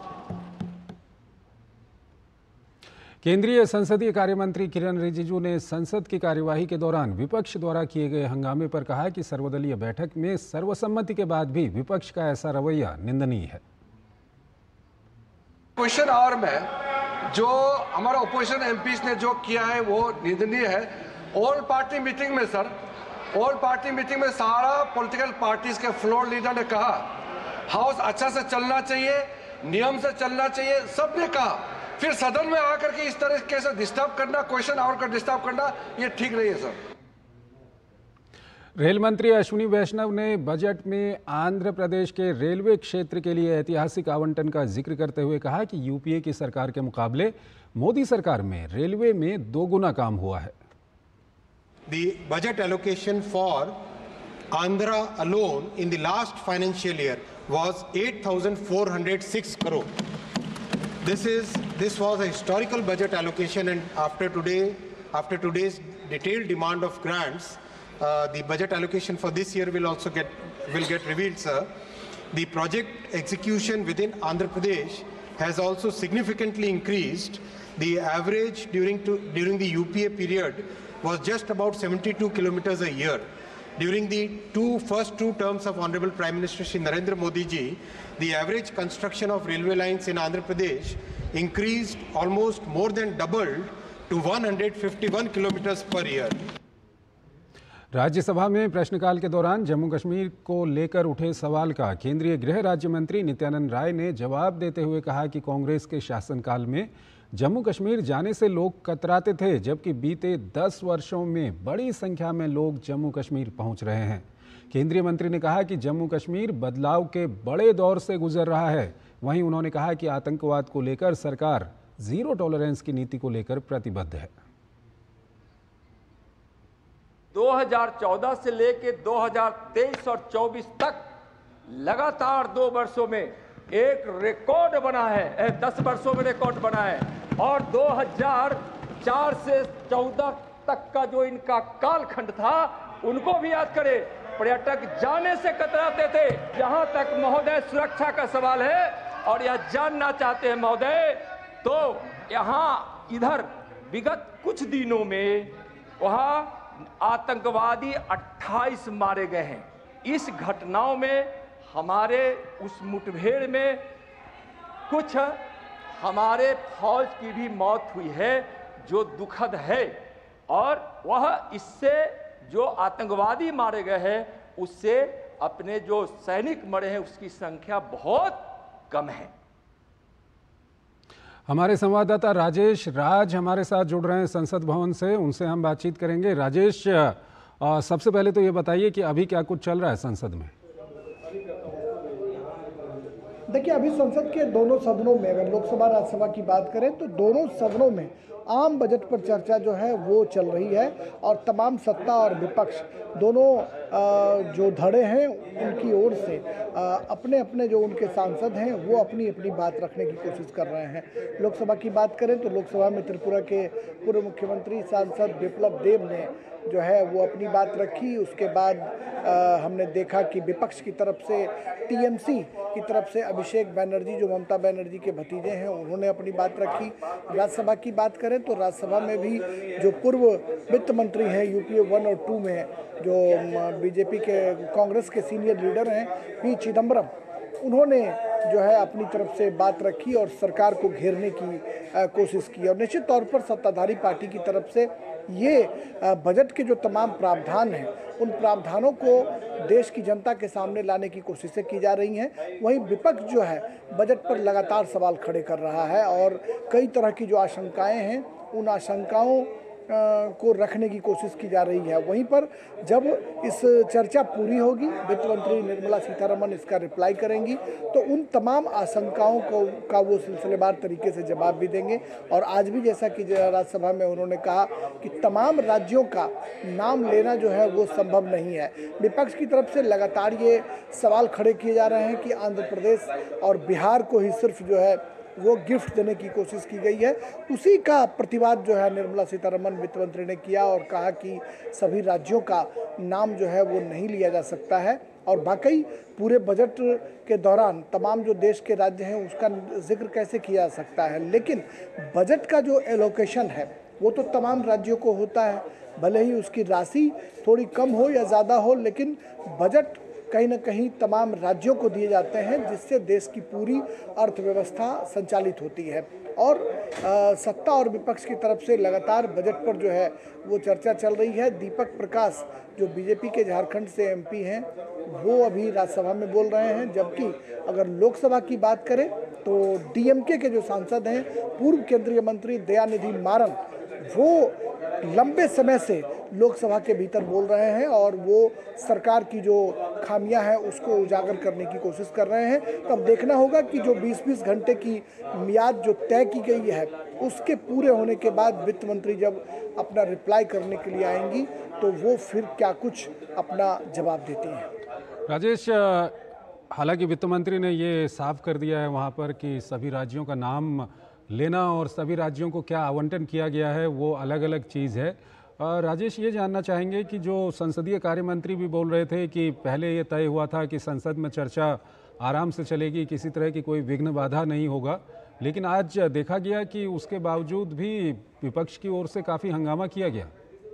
केंद्रीय संसदीय कार्य मंत्री किरण रिजिजू ने संसद की कार्यवाही के दौरान विपक्ष द्वारा किए गए हंगामे पर कहा कि सर्वदलीय बैठक में सर्वसम्मति के बाद भी विपक्ष का ऐसा रवैया निंदनीय है। क्वेश्चन आवर में जो हमारा ओपोजिशन एमपीज ने जो किया है वो निंदनीय है। ऑल पार्टी मीटिंग में सर, ऑल पार्टी मीटिंग में सारा पॉलिटिकल पार्टीज के फ्लोर लीडर ने कहा हाउस अच्छा से चलना चाहिए, नियम से चलना चाहिए, सबने कहा। फिर सदन में आकर के इस तरीके से डिस्टर्ब करना, क्वेश्चन आवर का डिस्टर्ब करना, ये ठीक नहीं है सर। रेल मंत्री अश्विनी वैष्णव ने बजट में आंध्र प्रदेश के रेलवे क्षेत्र के लिए ऐतिहासिक आवंटन का जिक्र करते हुए कहा कि यूपीए की सरकार के मुकाबले मोदी सरकार में रेलवे में दोगुना काम हुआ है। The budget allocation for Andhra alone in the last financial year was 8,406 crore. This was a historical budget allocation, and after today's detailed demand of grants, the budget allocation for this year will also get revealed, sir. The project execution within Andhra Pradesh has also significantly increased. The average during the UPA period was just about 72 kilometers a year. During the first two terms of Honorable Prime Minister Shri Narendra Modi ji, the average construction of railway lines in Andhra Pradesh increased almost more than doubled to 151 kilometers per year. Rajya Sabha में प्रश्नकाल के दौरान जम्मू कश्मीर को लेकर उठे सवाल का केंद्रीय गृह राज्य मंत्री नित्यानंद राय ने जवाब देते हुए कहा कि कांग्रेस के शासनकाल में जम्मू कश्मीर जाने से लोग कतराते थे, जबकि बीते 10 वर्षों में बड़ी संख्या में लोग जम्मू कश्मीर पहुंच रहे हैं। केंद्रीय मंत्री ने कहा कि जम्मू कश्मीर बदलाव के बड़े दौर से गुजर रहा है। वहीं उन्होंने कहा कि आतंकवाद को लेकर सरकार जीरो टॉलरेंस की नीति को लेकर प्रतिबद्ध है। 2014 से लेकर 2023 और 24 तक लगातार 2 वर्षों में एक रिकॉर्ड बना है, 10 वर्षों में रिकॉर्ड बना है। और 2004 से 14 तक का जो इनका कालखंड था उनको भी याद करें, पर्यटक जाने से कतराते थे। जहां तक महोदय सुरक्षा का सवाल है और यह जानना चाहते हैं महोदय, तो यहां इधर विगत कुछ दिनों में वहां आतंकवादी 28 मारे गए हैं। इस घटनाओं में हमारे उस मुठभेड़ में कुछ हमारे फौज की भी मौत हुई है, जो दुखद है। और वह इससे जो आतंकवादी मारे गए हैं उससे अपने जो सैनिक मरे हैं उसकी संख्या बहुत कम है। हमारे संवाददाता राजेश राज हमारे साथ जुड़ रहे हैं संसद भवन से, उनसे हम बातचीत करेंगे। राजेश, सबसे पहले तो ये बताइए कि अभी क्या कुछ चल रहा है संसद में? देखिए, अभी संसद के दोनों सदनों में, अगर लोकसभा राज्यसभा की बात करें तो दोनों सदनों में आम बजट पर चर्चा जो है वो चल रही है और तमाम सत्ता और विपक्ष दोनों जो धड़े हैं उनकी ओर से अपने अपने जो उनके सांसद हैं वो अपनी अपनी बात रखने की कोशिश कर रहे हैं। लोकसभा की बात करें तो लोकसभा में त्रिपुरा के पूर्व मुख्यमंत्री सांसद बिप्लब देब ने जो है वो अपनी बात रखी। उसके बाद हमने देखा कि विपक्ष की तरफ से टीएमसी की तरफ से अभिषेक बनर्जी जो ममता बनर्जी के भतीजे हैं उन्होंने अपनी बात रखी। राज्यसभा की बात करें तो राज्यसभा में भी जो पूर्व वित्त मंत्री हैं यूपीए 1 और 2 में, जो बीजेपी के कांग्रेस के सीनियर लीडर हैं पी चिदम्बरम, उन्होंने जो है अपनी तरफ से बात रखी और सरकार को घेरने की कोशिश की। और निश्चित तौर पर सत्ताधारी पार्टी की तरफ से ये बजट के जो तमाम प्रावधान हैं उन प्रावधानों को देश की जनता के सामने लाने की कोशिशें की जा रही हैं। वहीं विपक्ष जो है बजट पर लगातार सवाल खड़े कर रहा है और कई तरह की जो आशंकाएं हैं उन आशंकाओं को रखने की कोशिश की जा रही है। वहीं पर जब इस चर्चा पूरी होगी, वित्त मंत्री निर्मला सीतारमण इसका रिप्लाई करेंगी तो उन तमाम आशंकाओं का वो सिलसिलेवार तरीके से जवाब भी देंगे। और आज भी जैसा कि राज्यसभा में उन्होंने कहा कि तमाम राज्यों का नाम लेना जो है वो संभव नहीं है। विपक्ष की तरफ से लगातार ये सवाल खड़े किए जा रहे हैं कि आंध्र प्रदेश और बिहार को ही सिर्फ जो है वो गिफ्ट देने की कोशिश की गई है। उसी का प्रतिवाद जो है निर्मला सीतारमण वित्त मंत्री ने किया और कहा कि सभी राज्यों का नाम जो है वो नहीं लिया जा सकता है और वाकई पूरे बजट के दौरान तमाम जो देश के राज्य हैं उसका जिक्र कैसे किया जा सकता है, लेकिन बजट का जो एलोकेशन है वो तो तमाम राज्यों को होता है, भले ही उसकी राशि थोड़ी कम हो या ज़्यादा हो, लेकिन बजट कहीं ना कहीं तमाम राज्यों को दिए जाते हैं जिससे देश की पूरी अर्थव्यवस्था संचालित होती है। और सत्ता और विपक्ष की तरफ से लगातार बजट पर जो है वो चर्चा चल रही है। दीपक प्रकाश जो बीजेपी के झारखंड से एमपी हैं वो अभी राज्यसभा में बोल रहे हैं, जबकि अगर लोकसभा की बात करें तो डीएमके के जो सांसद हैं पूर्व केंद्रीय मंत्री दयानिधि मारन वो लंबे समय से लोकसभा के भीतर बोल रहे हैं और वो सरकार की जो खामियां हैं उसको उजागर करने की कोशिश कर रहे हैं। तो अब देखना होगा कि जो 20-20 घंटे की मियाद जो तय की गई है उसके पूरे होने के बाद वित्त मंत्री जब अपना रिप्लाई करने के लिए आएंगी तो वो फिर क्या कुछ अपना जवाब देती हैं। राजेश, हालांकि वित्त मंत्री ने ये साफ कर दिया है वहाँ पर कि सभी राज्यों का नाम लेना और सभी राज्यों को क्या आवंटन किया गया है वो अलग अलग चीज़ है। राजेश, ये जानना चाहेंगे कि जो संसदीय कार्य मंत्री भी बोल रहे थे कि पहले ये तय हुआ था कि संसद में चर्चा आराम से चलेगी, किसी तरह की कोई विघ्न बाधा नहीं होगा, लेकिन आज देखा गया कि उसके बावजूद भी विपक्ष की ओर से काफ़ी हंगामा किया गया।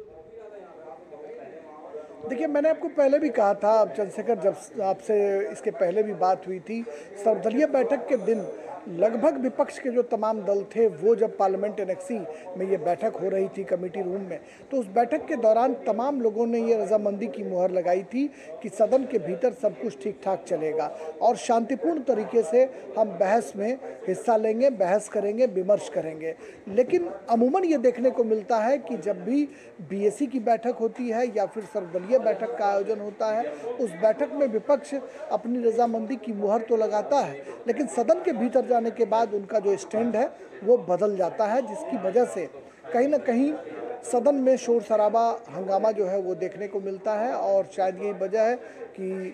देखिए, मैंने आपको पहले भी कहा था चंद्रशेखर, जब आपसे इसके पहले भी बात हुई थी, सर्वदलीय बैठक के दिन लगभग विपक्ष के जो तमाम दल थे वो जब पार्लियामेंट एनेक्सी में ये बैठक हो रही थी कमेटी रूम में, तो उस बैठक के दौरान तमाम लोगों ने ये रजामंदी की मुहर लगाई थी कि सदन के भीतर सब कुछ ठीक ठाक चलेगा और शांतिपूर्ण तरीके से हम बहस में हिस्सा लेंगे, बहस करेंगे, विमर्श करेंगे। लेकिन अमूमन ये देखने को मिलता है कि जब भी बीएसी की बैठक होती है या फिर सर्वदलीय बैठक का आयोजन होता है, उस बैठक में विपक्ष अपनी रजामंदी की मुहर तो लगाता है, लेकिन सदन के भीतर जाने के बाद उनका जो स्टैंड है वो बदल जाता है, जिसकी वजह से कहीं ना कहीं सदन में शोर शराबा, हंगामा जो है वो देखने को मिलता है। और शायद यही वजह है कि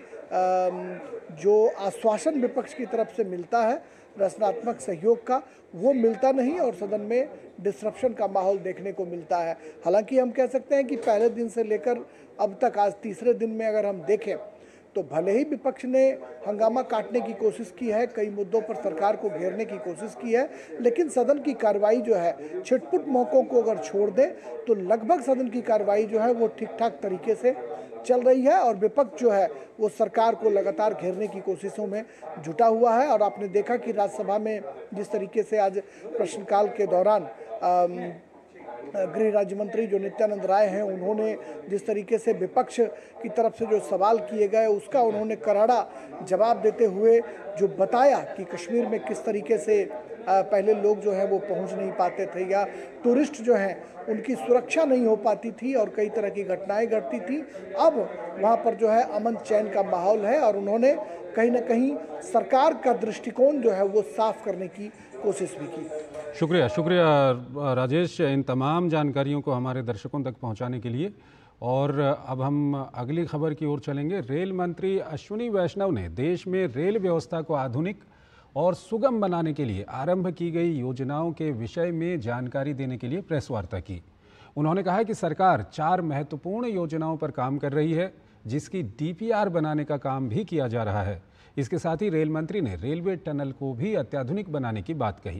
जो आश्वासन विपक्ष की तरफ से मिलता है रचनात्मक सहयोग का, वो मिलता नहीं और सदन में डिसरप्शन का माहौल देखने को मिलता है। हालांकि हम कह सकते हैं कि पहले दिन से लेकर अब तक आज तीसरे दिन में अगर हम देखें तो भले ही विपक्ष ने हंगामा काटने की कोशिश की है, कई मुद्दों पर सरकार को घेरने की कोशिश की है, लेकिन सदन की कार्रवाई जो है छिटपुट मौकों को अगर छोड़ दे तो लगभग सदन की कार्रवाई जो है वो ठीक ठाक तरीके से चल रही है और विपक्ष जो है वो सरकार को लगातार घेरने की कोशिशों में जुटा हुआ है। और आपने देखा कि राज्यसभा में जिस तरीके से आज प्रश्नकाल के दौरान गृह राज्य मंत्री जो नित्यानंद राय हैं, उन्होंने जिस तरीके से विपक्ष की तरफ से जो सवाल किए गए उसका उन्होंने करारा जवाब देते हुए जो बताया कि कश्मीर में किस तरीके से पहले लोग जो हैं वो पहुंच नहीं पाते थे या टूरिस्ट जो हैं उनकी सुरक्षा नहीं हो पाती थी और कई तरह की घटनाएं घटती थी, अब वहां पर जो है अमन चैन का माहौल है और उन्होंने कहीं ना कहीं सरकार का दृष्टिकोण जो है वो साफ करने की कोशिश भी की। शुक्रिया राजेश, इन तमाम जानकारियों को हमारे दर्शकों तक पहुंचाने के लिए। और अब हम अगली खबर की ओर चलेंगे। रेल मंत्री अश्विनी वैष्णव ने देश में रेल व्यवस्था को आधुनिक और सुगम बनाने के लिए आरंभ की गई योजनाओं के विषय में जानकारी देने के लिए प्रेस वार्ता की। उन्होंने कहा कि सरकार 4 महत्वपूर्ण योजनाओं पर काम कर रही है, जिसकी डीपीआर बनाने का काम भी किया जा रहा है। इसके साथ ही रेल मंत्री ने रेलवे टनल को भी अत्याधुनिक बनाने की बात कही।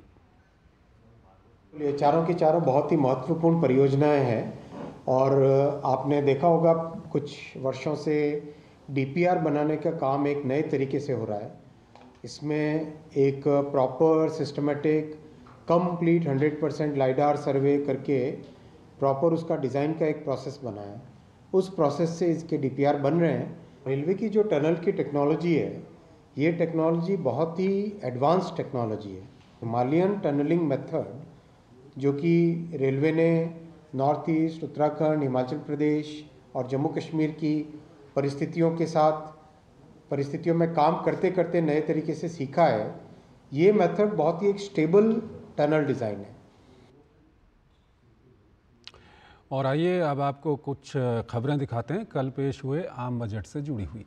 ये चारों की चारों बहुत ही महत्वपूर्ण परियोजनाएं हैं और आपने देखा होगा कुछ वर्षों से डीपीआर बनाने का काम एक नए तरीके से हो रहा है। इसमें एक proper systematic complete 100% lidar survey करके प्रॉपर उसका डिज़ाइन का एक प्रोसेस बना है। उस प्रोसेस से इसके डीपीआर बन रहे हैं। रेलवे की जो टनल की टेक्नोलॉजी है, ये टेक्नोलॉजी बहुत ही एडवांस टेक्नोलॉजी है। हिमालयन टनलिंग मेथड जो कि रेलवे ने नॉर्थ ईस्ट, उत्तराखंड, हिमाचल प्रदेश और जम्मू कश्मीर की परिस्थितियों में काम करते करते नए तरीके से सीखा है, ये मेथड बहुत ही एक स्टेबल टनल डिज़ाइन है। और आइए अब आपको कुछ खबरें दिखाते हैं कल पेश हुए आम बजट से जुड़ी हुई।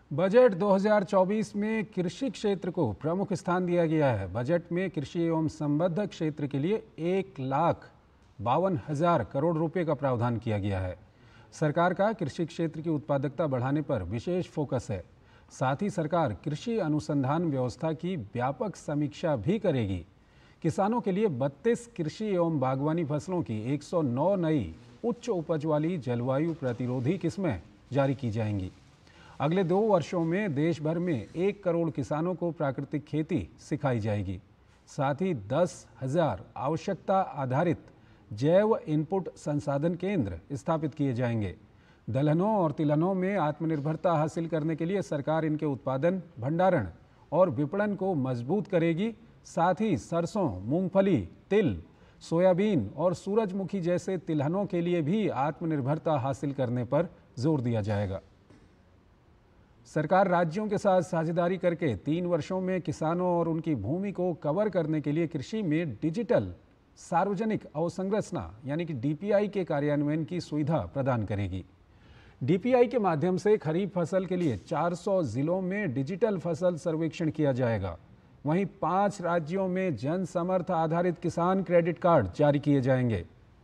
बजट 2024 में कृषि क्षेत्र को प्रमुख स्थान दिया गया है। बजट में कृषि एवं संबद्ध क्षेत्र के लिए 1,52,000 करोड़ रुपए का प्रावधान किया गया है। सरकार का कृषि क्षेत्र की उत्पादकता बढ़ाने पर विशेष फोकस है। साथ ही सरकार कृषि अनुसंधान व्यवस्था की व्यापक समीक्षा भी करेगी। किसानों के लिए 32 कृषि एवं बागवानी फसलों की 109 नई उच्च उपज वाली जलवायु प्रतिरोधी किस्में जारी की जाएंगी। अगले 2 वर्षों में देश भर में 1 करोड़ किसानों को प्राकृतिक खेती सिखाई जाएगी। साथ ही 10,000 आवश्यकता आधारित जैव इनपुट संसाधन केंद्र स्थापित किए जाएंगे। दलहनों और तिलहनों में आत्मनिर्भरता हासिल करने के लिए सरकार इनके उत्पादन, भंडारण और विपणन को मजबूत करेगी। साथ ही सरसों, मूंगफली, तिल, सोयाबीन और सूरजमुखी जैसे तिलहनों के लिए भी आत्मनिर्भरता हासिल करने पर जोर दिया जाएगा। सरकार राज्यों के साथ साझेदारी करके 3 वर्षों में किसानों और उनकी भूमि को कवर करने के लिए कृषि में डिजिटल सार्वजनिक अवसंरचना यानी कि डीपीआई के कार्यान्वयन की सुविधा प्रदान करेगी। डीपीआई के माध्यम से खरीफ फसल के लिए 400 जिलों में डिजिटल फसल सर्वेक्षण किया जाएगा। वहीं 5 राज्यों में जन समर्थ आधारित किसान क्रेडिट कार्ड जारी किए जाएंगे।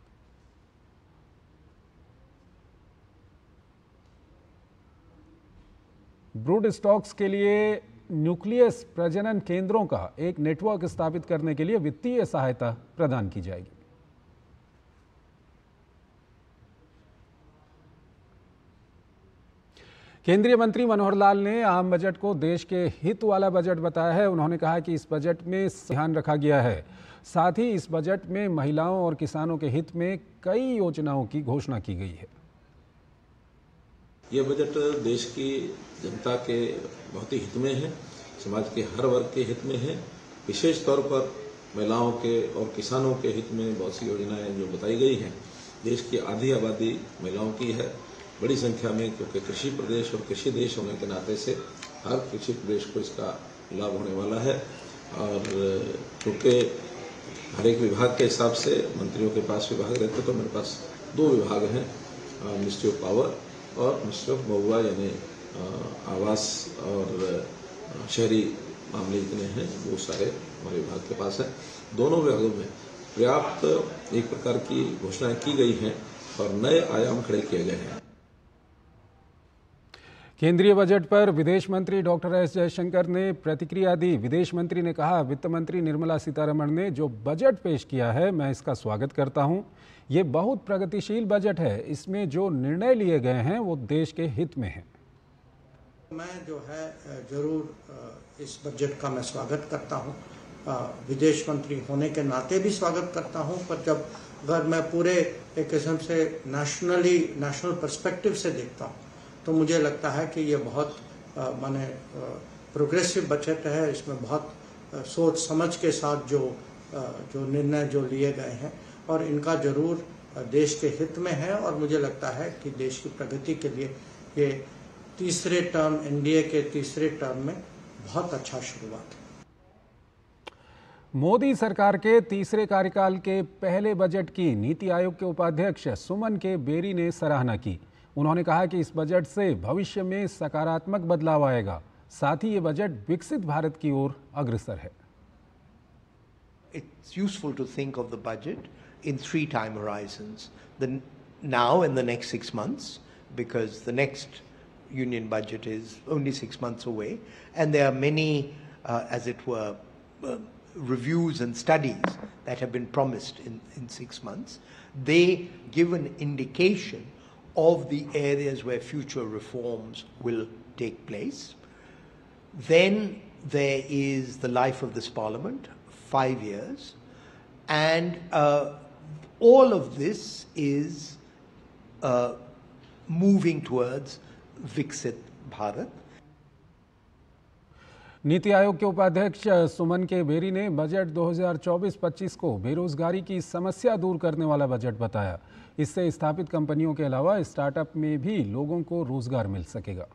ब्रूड स्टॉक्स के लिए न्यूक्लियस प्रजनन केंद्रों का एक नेटवर्क स्थापित करने के लिए वित्तीय सहायता प्रदान की जाएगी। केंद्रीय मंत्री मनोहर लाल ने आम बजट को देश के हित वाला बजट बताया है। उन्होंने कहा कि इस बजट में ध्यान रखा गया है। साथ ही इस बजट में महिलाओं और किसानों के हित में कई योजनाओं की घोषणा की गई है। ये बजट देश की जनता के बहुत ही हित में है, समाज के हर वर्ग के हित में है। विशेष तौर पर महिलाओं के और किसानों के हित में बहुत सी योजनाएं जो बताई गई हैं। देश की आधी आबादी महिलाओं की है बड़ी संख्या में, क्योंकि कृषि प्रदेश और कृषि देश होने के नाते से हर कृषि प्रदेश को इसका लाभ होने वाला है। और क्योंकि हर एक विभाग के हिसाब से मंत्रियों के पास विभाग रहते, तो मेरे पास 2 विभाग हैं, मिनिस्ट्री ऑफ पावर और मिनिस्ट्री ऑफ महुआ, यानी आवास और शहरी मामले जितने हैं वो सारे हमारे विभाग के पास है। दोनों विभागों में पर्याप्त एक प्रकार की घोषणाएं की गई हैं और नए आयाम खड़े किए गए हैं। केंद्रीय बजट पर विदेश मंत्री डॉक्टर एस जयशंकर ने प्रतिक्रिया दी। विदेश मंत्री ने कहा, वित्त मंत्री निर्मला सीतारमण ने जो बजट पेश किया है मैं इसका स्वागत करता हूं। ये बहुत प्रगतिशील बजट है। इसमें जो निर्णय लिए गए हैं वो देश के हित में है। मैं जो है जरूर इस बजट का मैं स्वागत करता हूं। विदेश मंत्री होने के नाते भी स्वागत करता हूं, पर जब अगर मैं पूरे एक किस्म से नेशनल पर्सपेक्टिव से देखता हूं तो मुझे लगता है कि ये बहुत माने प्रोग्रेसिव बजट है। इसमें बहुत सोच समझ के साथ जो निर्णय जो लिए गए हैं और इनका जरूर देश के हित में है। और मुझे लगता है कि देश की प्रगति के लिए ये तीसरे टर्म, एनडीए के तीसरे टर्म में बहुत अच्छा शुरुआत है। मोदी सरकार के तीसरे कार्यकाल के पहले बजट की नीति आयोग के उपाध्यक्ष सुमन के बेरी ने सराहना की। उन्होंने कहा कि इस बजट से भविष्य में सकारात्मक बदलाव आएगा। साथ ही ये बजट विकसित भारत की ओर अग्रसर है। It's useful to think of the budget in 3 time horizons. Now and the next 6 months, because the next union budget is only 6 months away, and there are many, as it were, reviews and studies that have been promised in 6 months. They give an indication of the areas where future reforms will take place. Then there is the life of this parliament, 5 years, and all of this is moving towards Viksit Bharat. NITI Aayog के उपाध्यक्ष सुमन के berry ने budget 2024-25 को बेरोजगारी की समस्या दूर करने वाला बजट बताया। इससे स्थापित कंपनियों के अलावा स्टार्टअप में भी लोगों को रोजगार मिल सकेगा।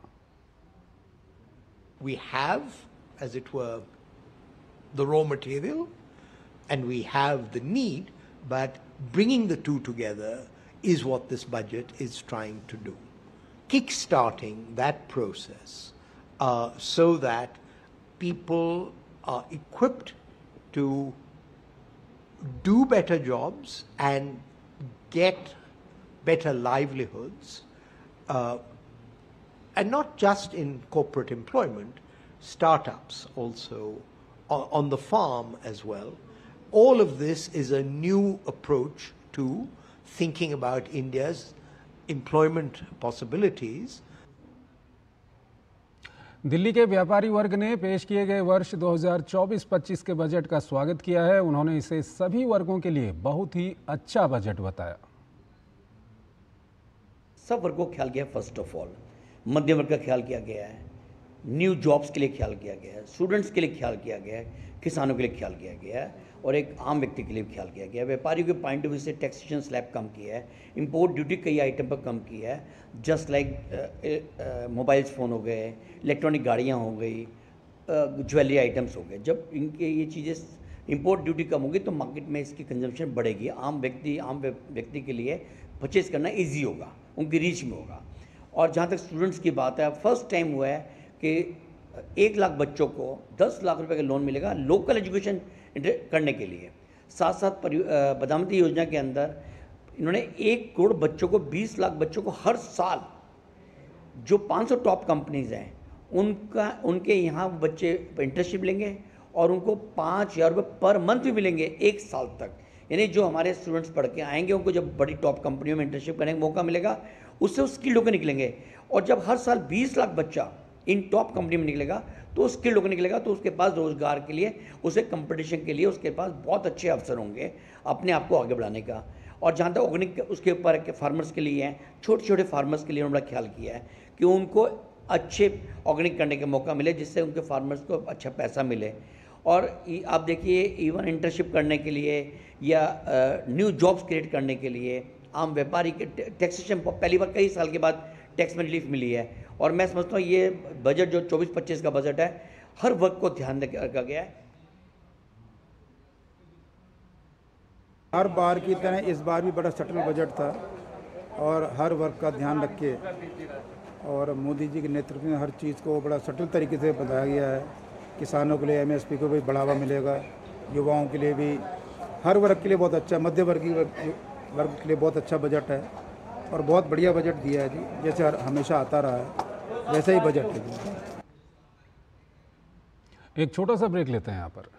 We have, as it were, the raw material and we have the need, but bringing the two together is what this budget is trying to do. Kickstarting that process so that people are equipped to do better jobs and get better livelihoods, and not just in corporate employment, startups also, on the farm as well. All of this is a new approach to thinking about India's employment possibilities. Delhi के व्यापारी वर्ग ने पेश किए गए वर्ष 2024-25 के budget का स्वागत किया है। उन्होंने इसे सभी वर्गों के लिए बहुत ही अच्छा बजट बताया। सब वर्गों का ख्याल किया, फर्स्ट ऑफ ऑल मध्यम वर्ग का ख्याल किया गया है, न्यू जॉब्स के लिए ख्याल किया गया है, स्टूडेंट्स के लिए ख्याल किया गया है, किसानों के लिए ख्याल किया गया है और एक आम व्यक्ति के लिए ख्याल किया गया है। व्यापारियों के पॉइंट ऑफ व्यू से टैक्सेशन स्लैब कम किया है, इंपोर्ट ड्यूटी कई आइटम पर कम किया है, जस्ट लाइक मोबाइल्स फ़ोन हो गए, इलेक्ट्रॉनिक गाड़ियाँ हो गई, ज्वेलरी आइटम्स हो गए। जब इनके ये चीज़ें इंपोर्ट ड्यूटी कम होगी तो मार्केट में इसकी कंजम्पशन बढ़ेगी, आम व्यक्ति के लिए परचेज करना ईजी होगा, उनकी रीच में होगा। और जहाँ तक स्टूडेंट्स की बात है, फर्स्ट टाइम हुआ है कि 1 लाख बच्चों को 10 लाख रुपए का लोन मिलेगा लोकल एजुकेशन करने के लिए। साथ साथ प्रधानमंत्री योजना के अंदर इन्होंने 1 करोड़ बच्चों को, 20 लाख बच्चों को हर साल, जो 500 टॉप कंपनीज हैं उनके यहाँ बच्चे इंटर्नशिप लेंगे और उनको 5,000 रुपये पर मंथ भी मिलेंगे 1 साल तक। यानी जो हमारे स्टूडेंट्स पढ़ के आएंगे उनको जब बड़ी टॉप कंपनियों में इंटर्नशिप करने का मौका मिलेगा, उससे वो स्किल्ड होकर निकलेंगे। और जब हर साल 20 लाख बच्चा इन टॉप कंपनी में निकलेगा तो स्किल्ड होकर निकलेगा, तो उसके पास रोज़गार के लिए, उसे कंपटीशन के लिए उसके पास बहुत अच्छे अवसर होंगे अपने आप को आगे बढ़ाने का। और जहाँ तक ऑर्गेनिक उसके ऊपर के फार्मर्स के लिए हैं, छोटे छोटे फार्मर्स के लिए उन्होंने ख्याल किया है कि उनको अच्छे ऑर्गेनिक करने का मौका मिले, जिससे उनके फार्मर्स को अच्छा पैसा मिले। और आप देखिए, इवन इंटर्नशिप करने के लिए या न्यू जॉब्स क्रिएट करने के लिए आम व्यापारी के टैक्सेशन पहली बार कई साल के बाद टैक्स में रिलीफ मिली है। और मैं समझता हूँ ये बजट जो 24-25 का बजट है, हर वर्ग को ध्यान रखा गया है। हर बार की तरह इस बार भी बड़ा सटल बजट था और हर वर्ग का ध्यान रख के और मोदी जी के नेतृत्व में हर चीज़ को बड़ा सटल तरीके से बताया गया है। किसानों के लिए MSP को भी बढ़ावा मिलेगा, युवाओं के लिए भी, हर वर्ग के लिए बहुत अच्छा, मध्य वर्गीय वर्ग के लिए बहुत अच्छा बजट है और बहुत बढ़िया बजट दिया है जी। जैसे हमेशा आता रहा है वैसा ही बजट है जी। एक छोटा सा ब्रेक लेते हैं यहाँ पर।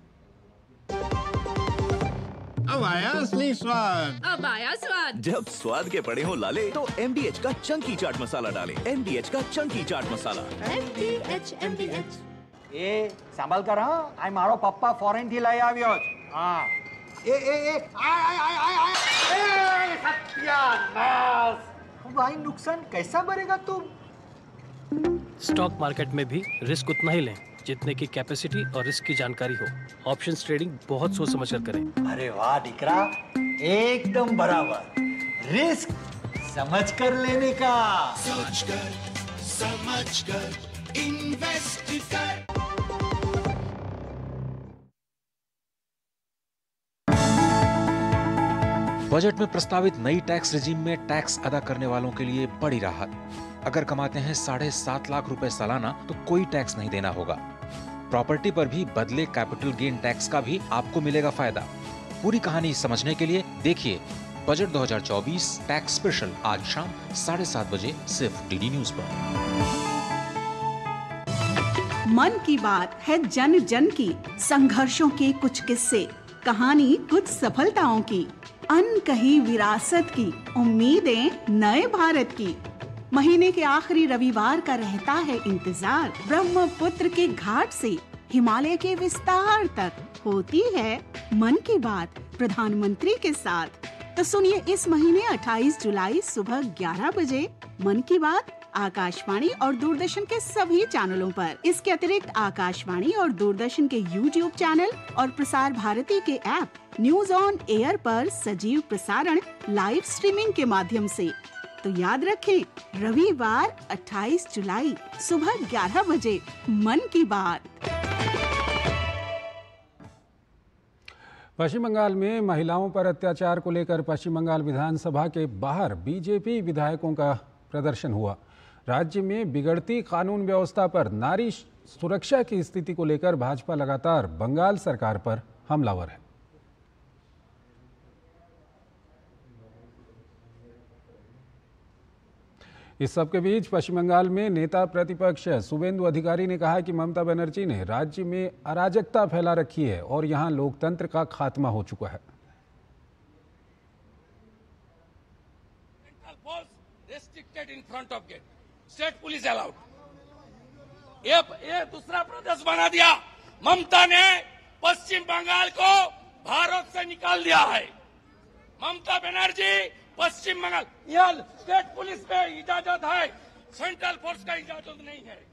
अब आया असली स्वाद, अब आया स्वाद। जब स्वाद के पड़े हो लाले तो MDH का चंकी चाट मसाला डालें। MDH का चंकी चाट मसाला। MDH। ए सांभल कर, हाँ, आई मारो पप्पा फॉरेन थी लाई આવ્યો છે। हाँ, सत्यानाश, भाई नुकसान कैसा भरेगा तुम? स्टॉक मार्केट में भी रिस्क उतना ही लें जितने की कैपेसिटी और रिस्क की जानकारी हो। ऑप्शंस ट्रेडिंग बहुत सोच समझ कर करें। अरे वाह दिकरा, एकदम बराबर। रिस्क समझ कर लेने का। सोच कर समझ कर इन्वेस्ट कर। बजट में प्रस्तावित नई टैक्स रेजिम में टैक्स अदा करने वालों के लिए बड़ी राहत। अगर कमाते हैं 7.5 लाख रुपए सालाना तो कोई टैक्स नहीं देना होगा। प्रॉपर्टी पर भी बदले कैपिटल गेन टैक्स का भी आपको मिलेगा फायदा। पूरी कहानी समझने के लिए देखिए बजट 2024 टैक्स स्पेशल आज शाम 7:30 बजे सिर्फ DD न्यूज पर। मन की बात है जन जन की, संघर्षों के कुछ किस्से, कहानी कुछ सफलताओं की, अनकही विरासत की, उम्मीदें नए भारत की। महीने के आखिरी रविवार का रहता है इंतजार। ब्रह्मपुत्र के घाट से हिमालय के विस्तार तक होती है मन की बात प्रधानमंत्री के साथ। तो सुनिए इस महीने 28 जुलाई सुबह 11 बजे मन की बात आकाशवाणी और दूरदर्शन के सभी चैनलों पर। इसके अतिरिक्त आकाशवाणी और दूरदर्शन के YouTube चैनल और प्रसार भारती के ऐप न्यूज ऑन एयर पर सजीव प्रसारण लाइव स्ट्रीमिंग के माध्यम से। तो याद रखें, रविवार 28 जुलाई सुबह 11 बजे मन की बात। पश्चिम बंगाल में महिलाओं पर अत्याचार को लेकर पश्चिम बंगाल विधानसभा के बाहर बीजेपी विधायकों का प्रदर्शन हुआ। राज्य में बिगड़ती कानून व्यवस्था पर नारी सुरक्षा की स्थिति को लेकर भाजपा लगातार बंगाल सरकार पर हमलावर है। इस सबके बीच पश्चिम बंगाल में नेता प्रतिपक्ष शुभेंदु अधिकारी ने कहा कि ममता बनर्जी ने राज्य में अराजकता फैला रखी है और यहां लोकतंत्र का खात्मा हो चुका है। In front of gate, state police allowed. ये दूसरा प्रदेश बना दिया। ममता ने पश्चिम बंगाल को भारत से निकाल दिया है। ममता बनर्जी पश्चिम बंगाल, यहाँ स्टेट पुलिस में इजाजत है, सेंट्रल फोर्स का इजाजत नहीं है।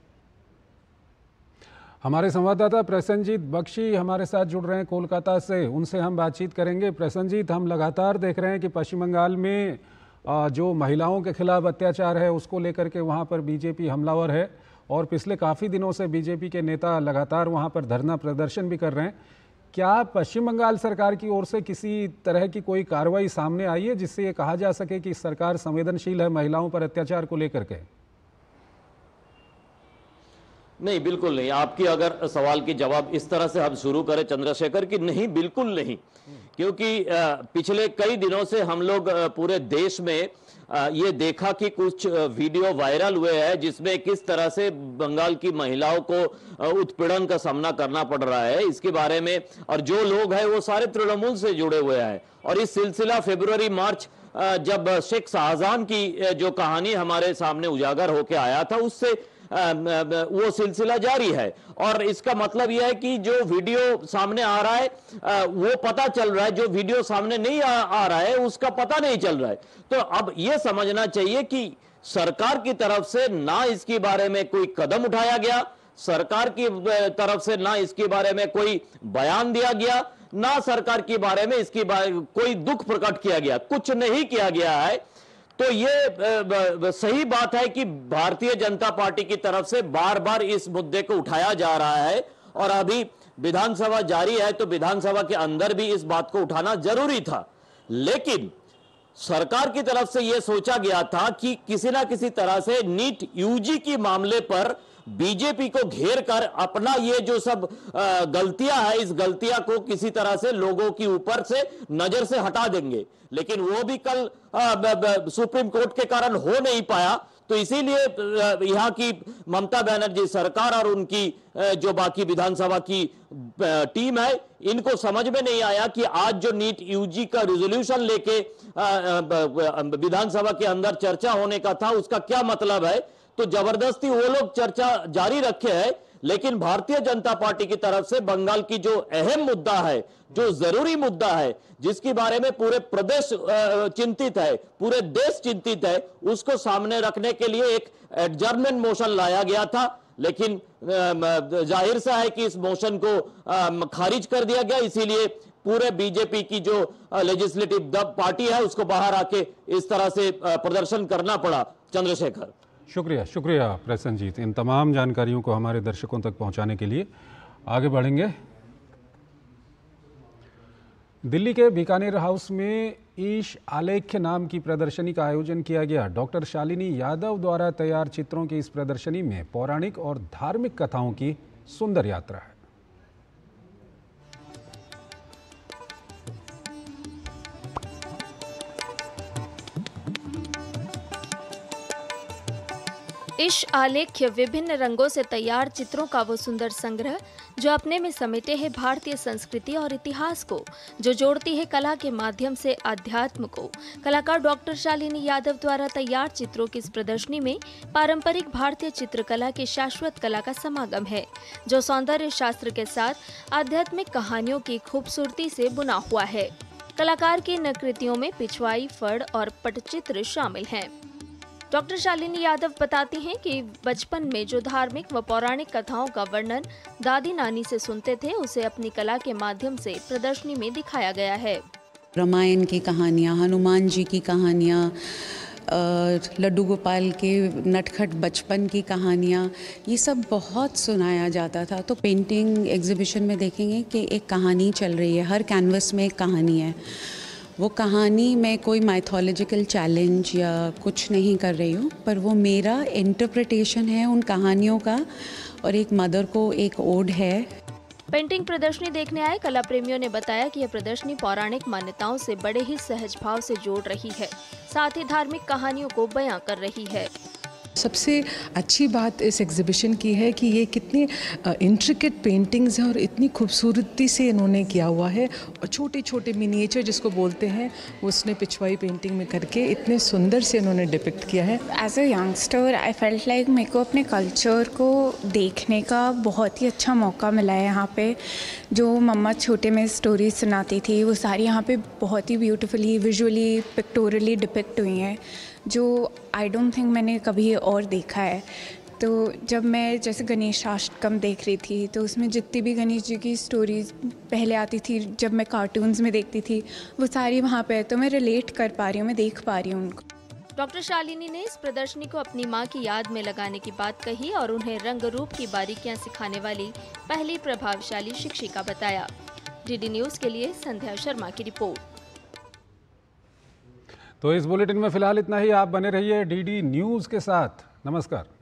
हमारे संवाददाता प्रसन्नजीत बख्शी हमारे साथ जुड़ रहे हैं कोलकाता से, उनसे हम बातचीत करेंगे। प्रसन्नजीत, हम लगातार देख रहे हैं कि पश्चिम बंगाल में जो महिलाओं के खिलाफ अत्याचार है उसको लेकर के वहां पर बीजेपी हमलावर है और पिछले काफ़ी दिनों से बीजेपी के नेता लगातार वहां पर धरना प्रदर्शन भी कर रहे हैं। क्या पश्चिम बंगाल सरकार की ओर से किसी तरह की कोई कार्रवाई सामने आई है जिससे ये कहा जा सके कि सरकार संवेदनशील है महिलाओं पर अत्याचार को लेकर के? नहीं, बिल्कुल नहीं। आपकी अगर सवाल की जवाब इस तरह से हम शुरू करें चंद्रशेखर कि नहीं, बिल्कुल नहीं, क्योंकि पिछले कई दिनों से हम लोग पूरे देश में ये देखा कि कुछ वीडियो वायरल हुए हैं जिसमें किस तरह से बंगाल की महिलाओं को उत्पीड़न का सामना करना पड़ रहा है, इसके बारे में। और जो लोग हैं वो सारे तृणमूल से जुड़े हुए हैं और इस सिलसिला फरवरी मार्च जब शेख शाहजहां की जो कहानी हमारे सामने उजागर होकर आया था उससे वो सिलसिला जारी है। और इसका मतलब यह है कि जो वीडियो सामने आ रहा है वो पता चल रहा है, जो वीडियो सामने नहीं आ रहा है उसका पता नहीं चल रहा है। तो अब ये समझना चाहिए कि सरकार की तरफ से ना इसके बारे में कोई कदम उठाया गया, सरकार की तरफ से ना इसके बारे में कोई बयान दिया गया, ना सरकार के बारे में इसकी कोई दुख प्रकट किया गया, कुछ नहीं किया गया है। तो ये सही बात है कि भारतीय जनता पार्टी की तरफ से बार बार इस मुद्दे को उठाया जा रहा है और अभी विधानसभा जारी है तो विधानसभा के अंदर भी इस बात को उठाना जरूरी था। लेकिन सरकार की तरफ से यह सोचा गया था कि किसी ना किसी तरह से नीट यूजी के मामले पर बीजेपी को घेर कर अपना ये जो सब गलतियां है, इस गलतियां को किसी तरह से लोगों के ऊपर से नजर से हटा देंगे। लेकिन वो भी कल सुप्रीम कोर्ट के कारण हो नहीं पाया। तो इसीलिए यहाँ की ममता बनर्जी सरकार और उनकी जो बाकी विधानसभा की टीम है, इनको समझ में नहीं आया कि आज जो नीट यूजी का रिजोल्यूशन लेके विधानसभा के अंदर चर्चा होने का था उसका क्या मतलब है। तो जबरदस्ती वो लोग चर्चा जारी रखे हैं। लेकिन भारतीय जनता पार्टी की तरफ से बंगाल की जो अहम मुद्दा है, जो जरूरी मुद्दा है, जिसके बारे में पूरे प्रदेश चिंतित है, पूरे देश चिंतित है, उसको सामने रखने के लिए एक एडजर्नमेंट मोशन लाया गया था। लेकिन जाहिर सा है कि इस मोशन को खारिज कर दिया गया। इसीलिए पूरे बीजेपी की जो लेजिस्लेटिव पार्टी है उसको बाहर आके इस तरह से प्रदर्शन करना पड़ा। चंद्रशेखर, शुक्रिया प्रसन्नजीत, इन तमाम जानकारियों को हमारे दर्शकों तक पहुंचाने के लिए। आगे बढ़ेंगे। दिल्ली के बीकानेर हाउस में ईश आलेख्य नाम की प्रदर्शनी का आयोजन किया गया। डॉक्टर शालिनी यादव द्वारा तैयार चित्रों की इस प्रदर्शनी में पौराणिक और धार्मिक कथाओं की सुंदर यात्रा है। इश आलेख्य विभिन्न रंगों से तैयार चित्रों का वो सुंदर संग्रह जो अपने में समेटे है भारतीय संस्कृति और इतिहास को, जो जोड़ती है कला के माध्यम से अध्यात्म को। कलाकार डॉक्टर शालिनी यादव द्वारा तैयार चित्रों की इस प्रदर्शनी में पारंपरिक भारतीय चित्रकला की शाश्वत कला का समागम है, जो सौंदर्य शास्त्र के साथ आध्यात्मिक कहानियों की खूबसूरती से बुना हुआ है। कलाकार की इन कृतियों में पिछवाई, फड़ और पटचित्र शामिल हैं। डॉक्टर शालिनी यादव बताती हैं कि बचपन में जो धार्मिक व पौराणिक कथाओं का वर्णन दादी नानी से सुनते थे, उसे अपनी कला के माध्यम से प्रदर्शनी में दिखाया गया है। रामायण की कहानियाँ, हनुमान जी की कहानियाँ, लड्डू गोपाल के नटखट बचपन की कहानियाँ, ये सब बहुत सुनाया जाता था। तो पेंटिंग एग्जीबिशन में देखेंगे कि एक कहानी चल रही है, हर कैनवस में एक कहानी है। वो कहानी मैं कोई माइथोलॉजिकल चैलेंज या कुछ नहीं कर रही हूँ, पर वो मेरा इंटरप्रिटेशन है उन कहानियों का, और एक मदर को एक ओड है। पेंटिंग प्रदर्शनी देखने आए कला प्रेमियों ने बताया कि यह प्रदर्शनी पौराणिक मान्यताओं से बड़े ही सहज भाव से जोड़ रही है, साथ ही धार्मिक कहानियों को बयां कर रही है। सबसे अच्छी बात इस एग्जीबिशन की है कि ये कितनी इंट्रिकेट पेंटिंग्स हैं और इतनी खूबसूरती से इन्होंने किया हुआ है, और छोटे छोटे मिनिएचर जिसको बोलते हैं वो उसने पिछवाई पेंटिंग में करके इतने सुंदर से इन्होंने डिपिक्ट किया है। As a youngster I felt like मेरे को अपने कल्चर को देखने का बहुत ही अच्छा मौका मिला है यहाँ पे। जो मम्मा छोटे में स्टोरी सुनाती थी वो सारी यहाँ पे बहुत ही ब्यूटीफुली विजुअली पिक्टोरली डिपिक्ट हुई हैं, जो आई डोंट थिंक मैंने कभी और देखा है। तो जब मैं जैसे गणेशाष्टकम देख रही थी तो उसमें जितनी भी गणेश जी की स्टोरीज पहले आती थी, जब मैं कार्टून्स में देखती थी, वो सारी वहाँ पे है, तो मैं रिलेट कर पा रही हूँ, मैं देख पा रही हूँ उनको। डॉक्टर शालिनी ने इस प्रदर्शनी को अपनी मां की याद में लगाने की बात कही और उन्हें रंग रूप की बारीकियां सिखाने वाली पहली प्रभावशाली शिक्षिका बताया। डीडी न्यूज़ के लिए संध्या शर्मा की रिपोर्ट। तो इस बुलेटिन में फिलहाल इतना ही। आप बने रहिए डीडी न्यूज़ के साथ। नमस्कार।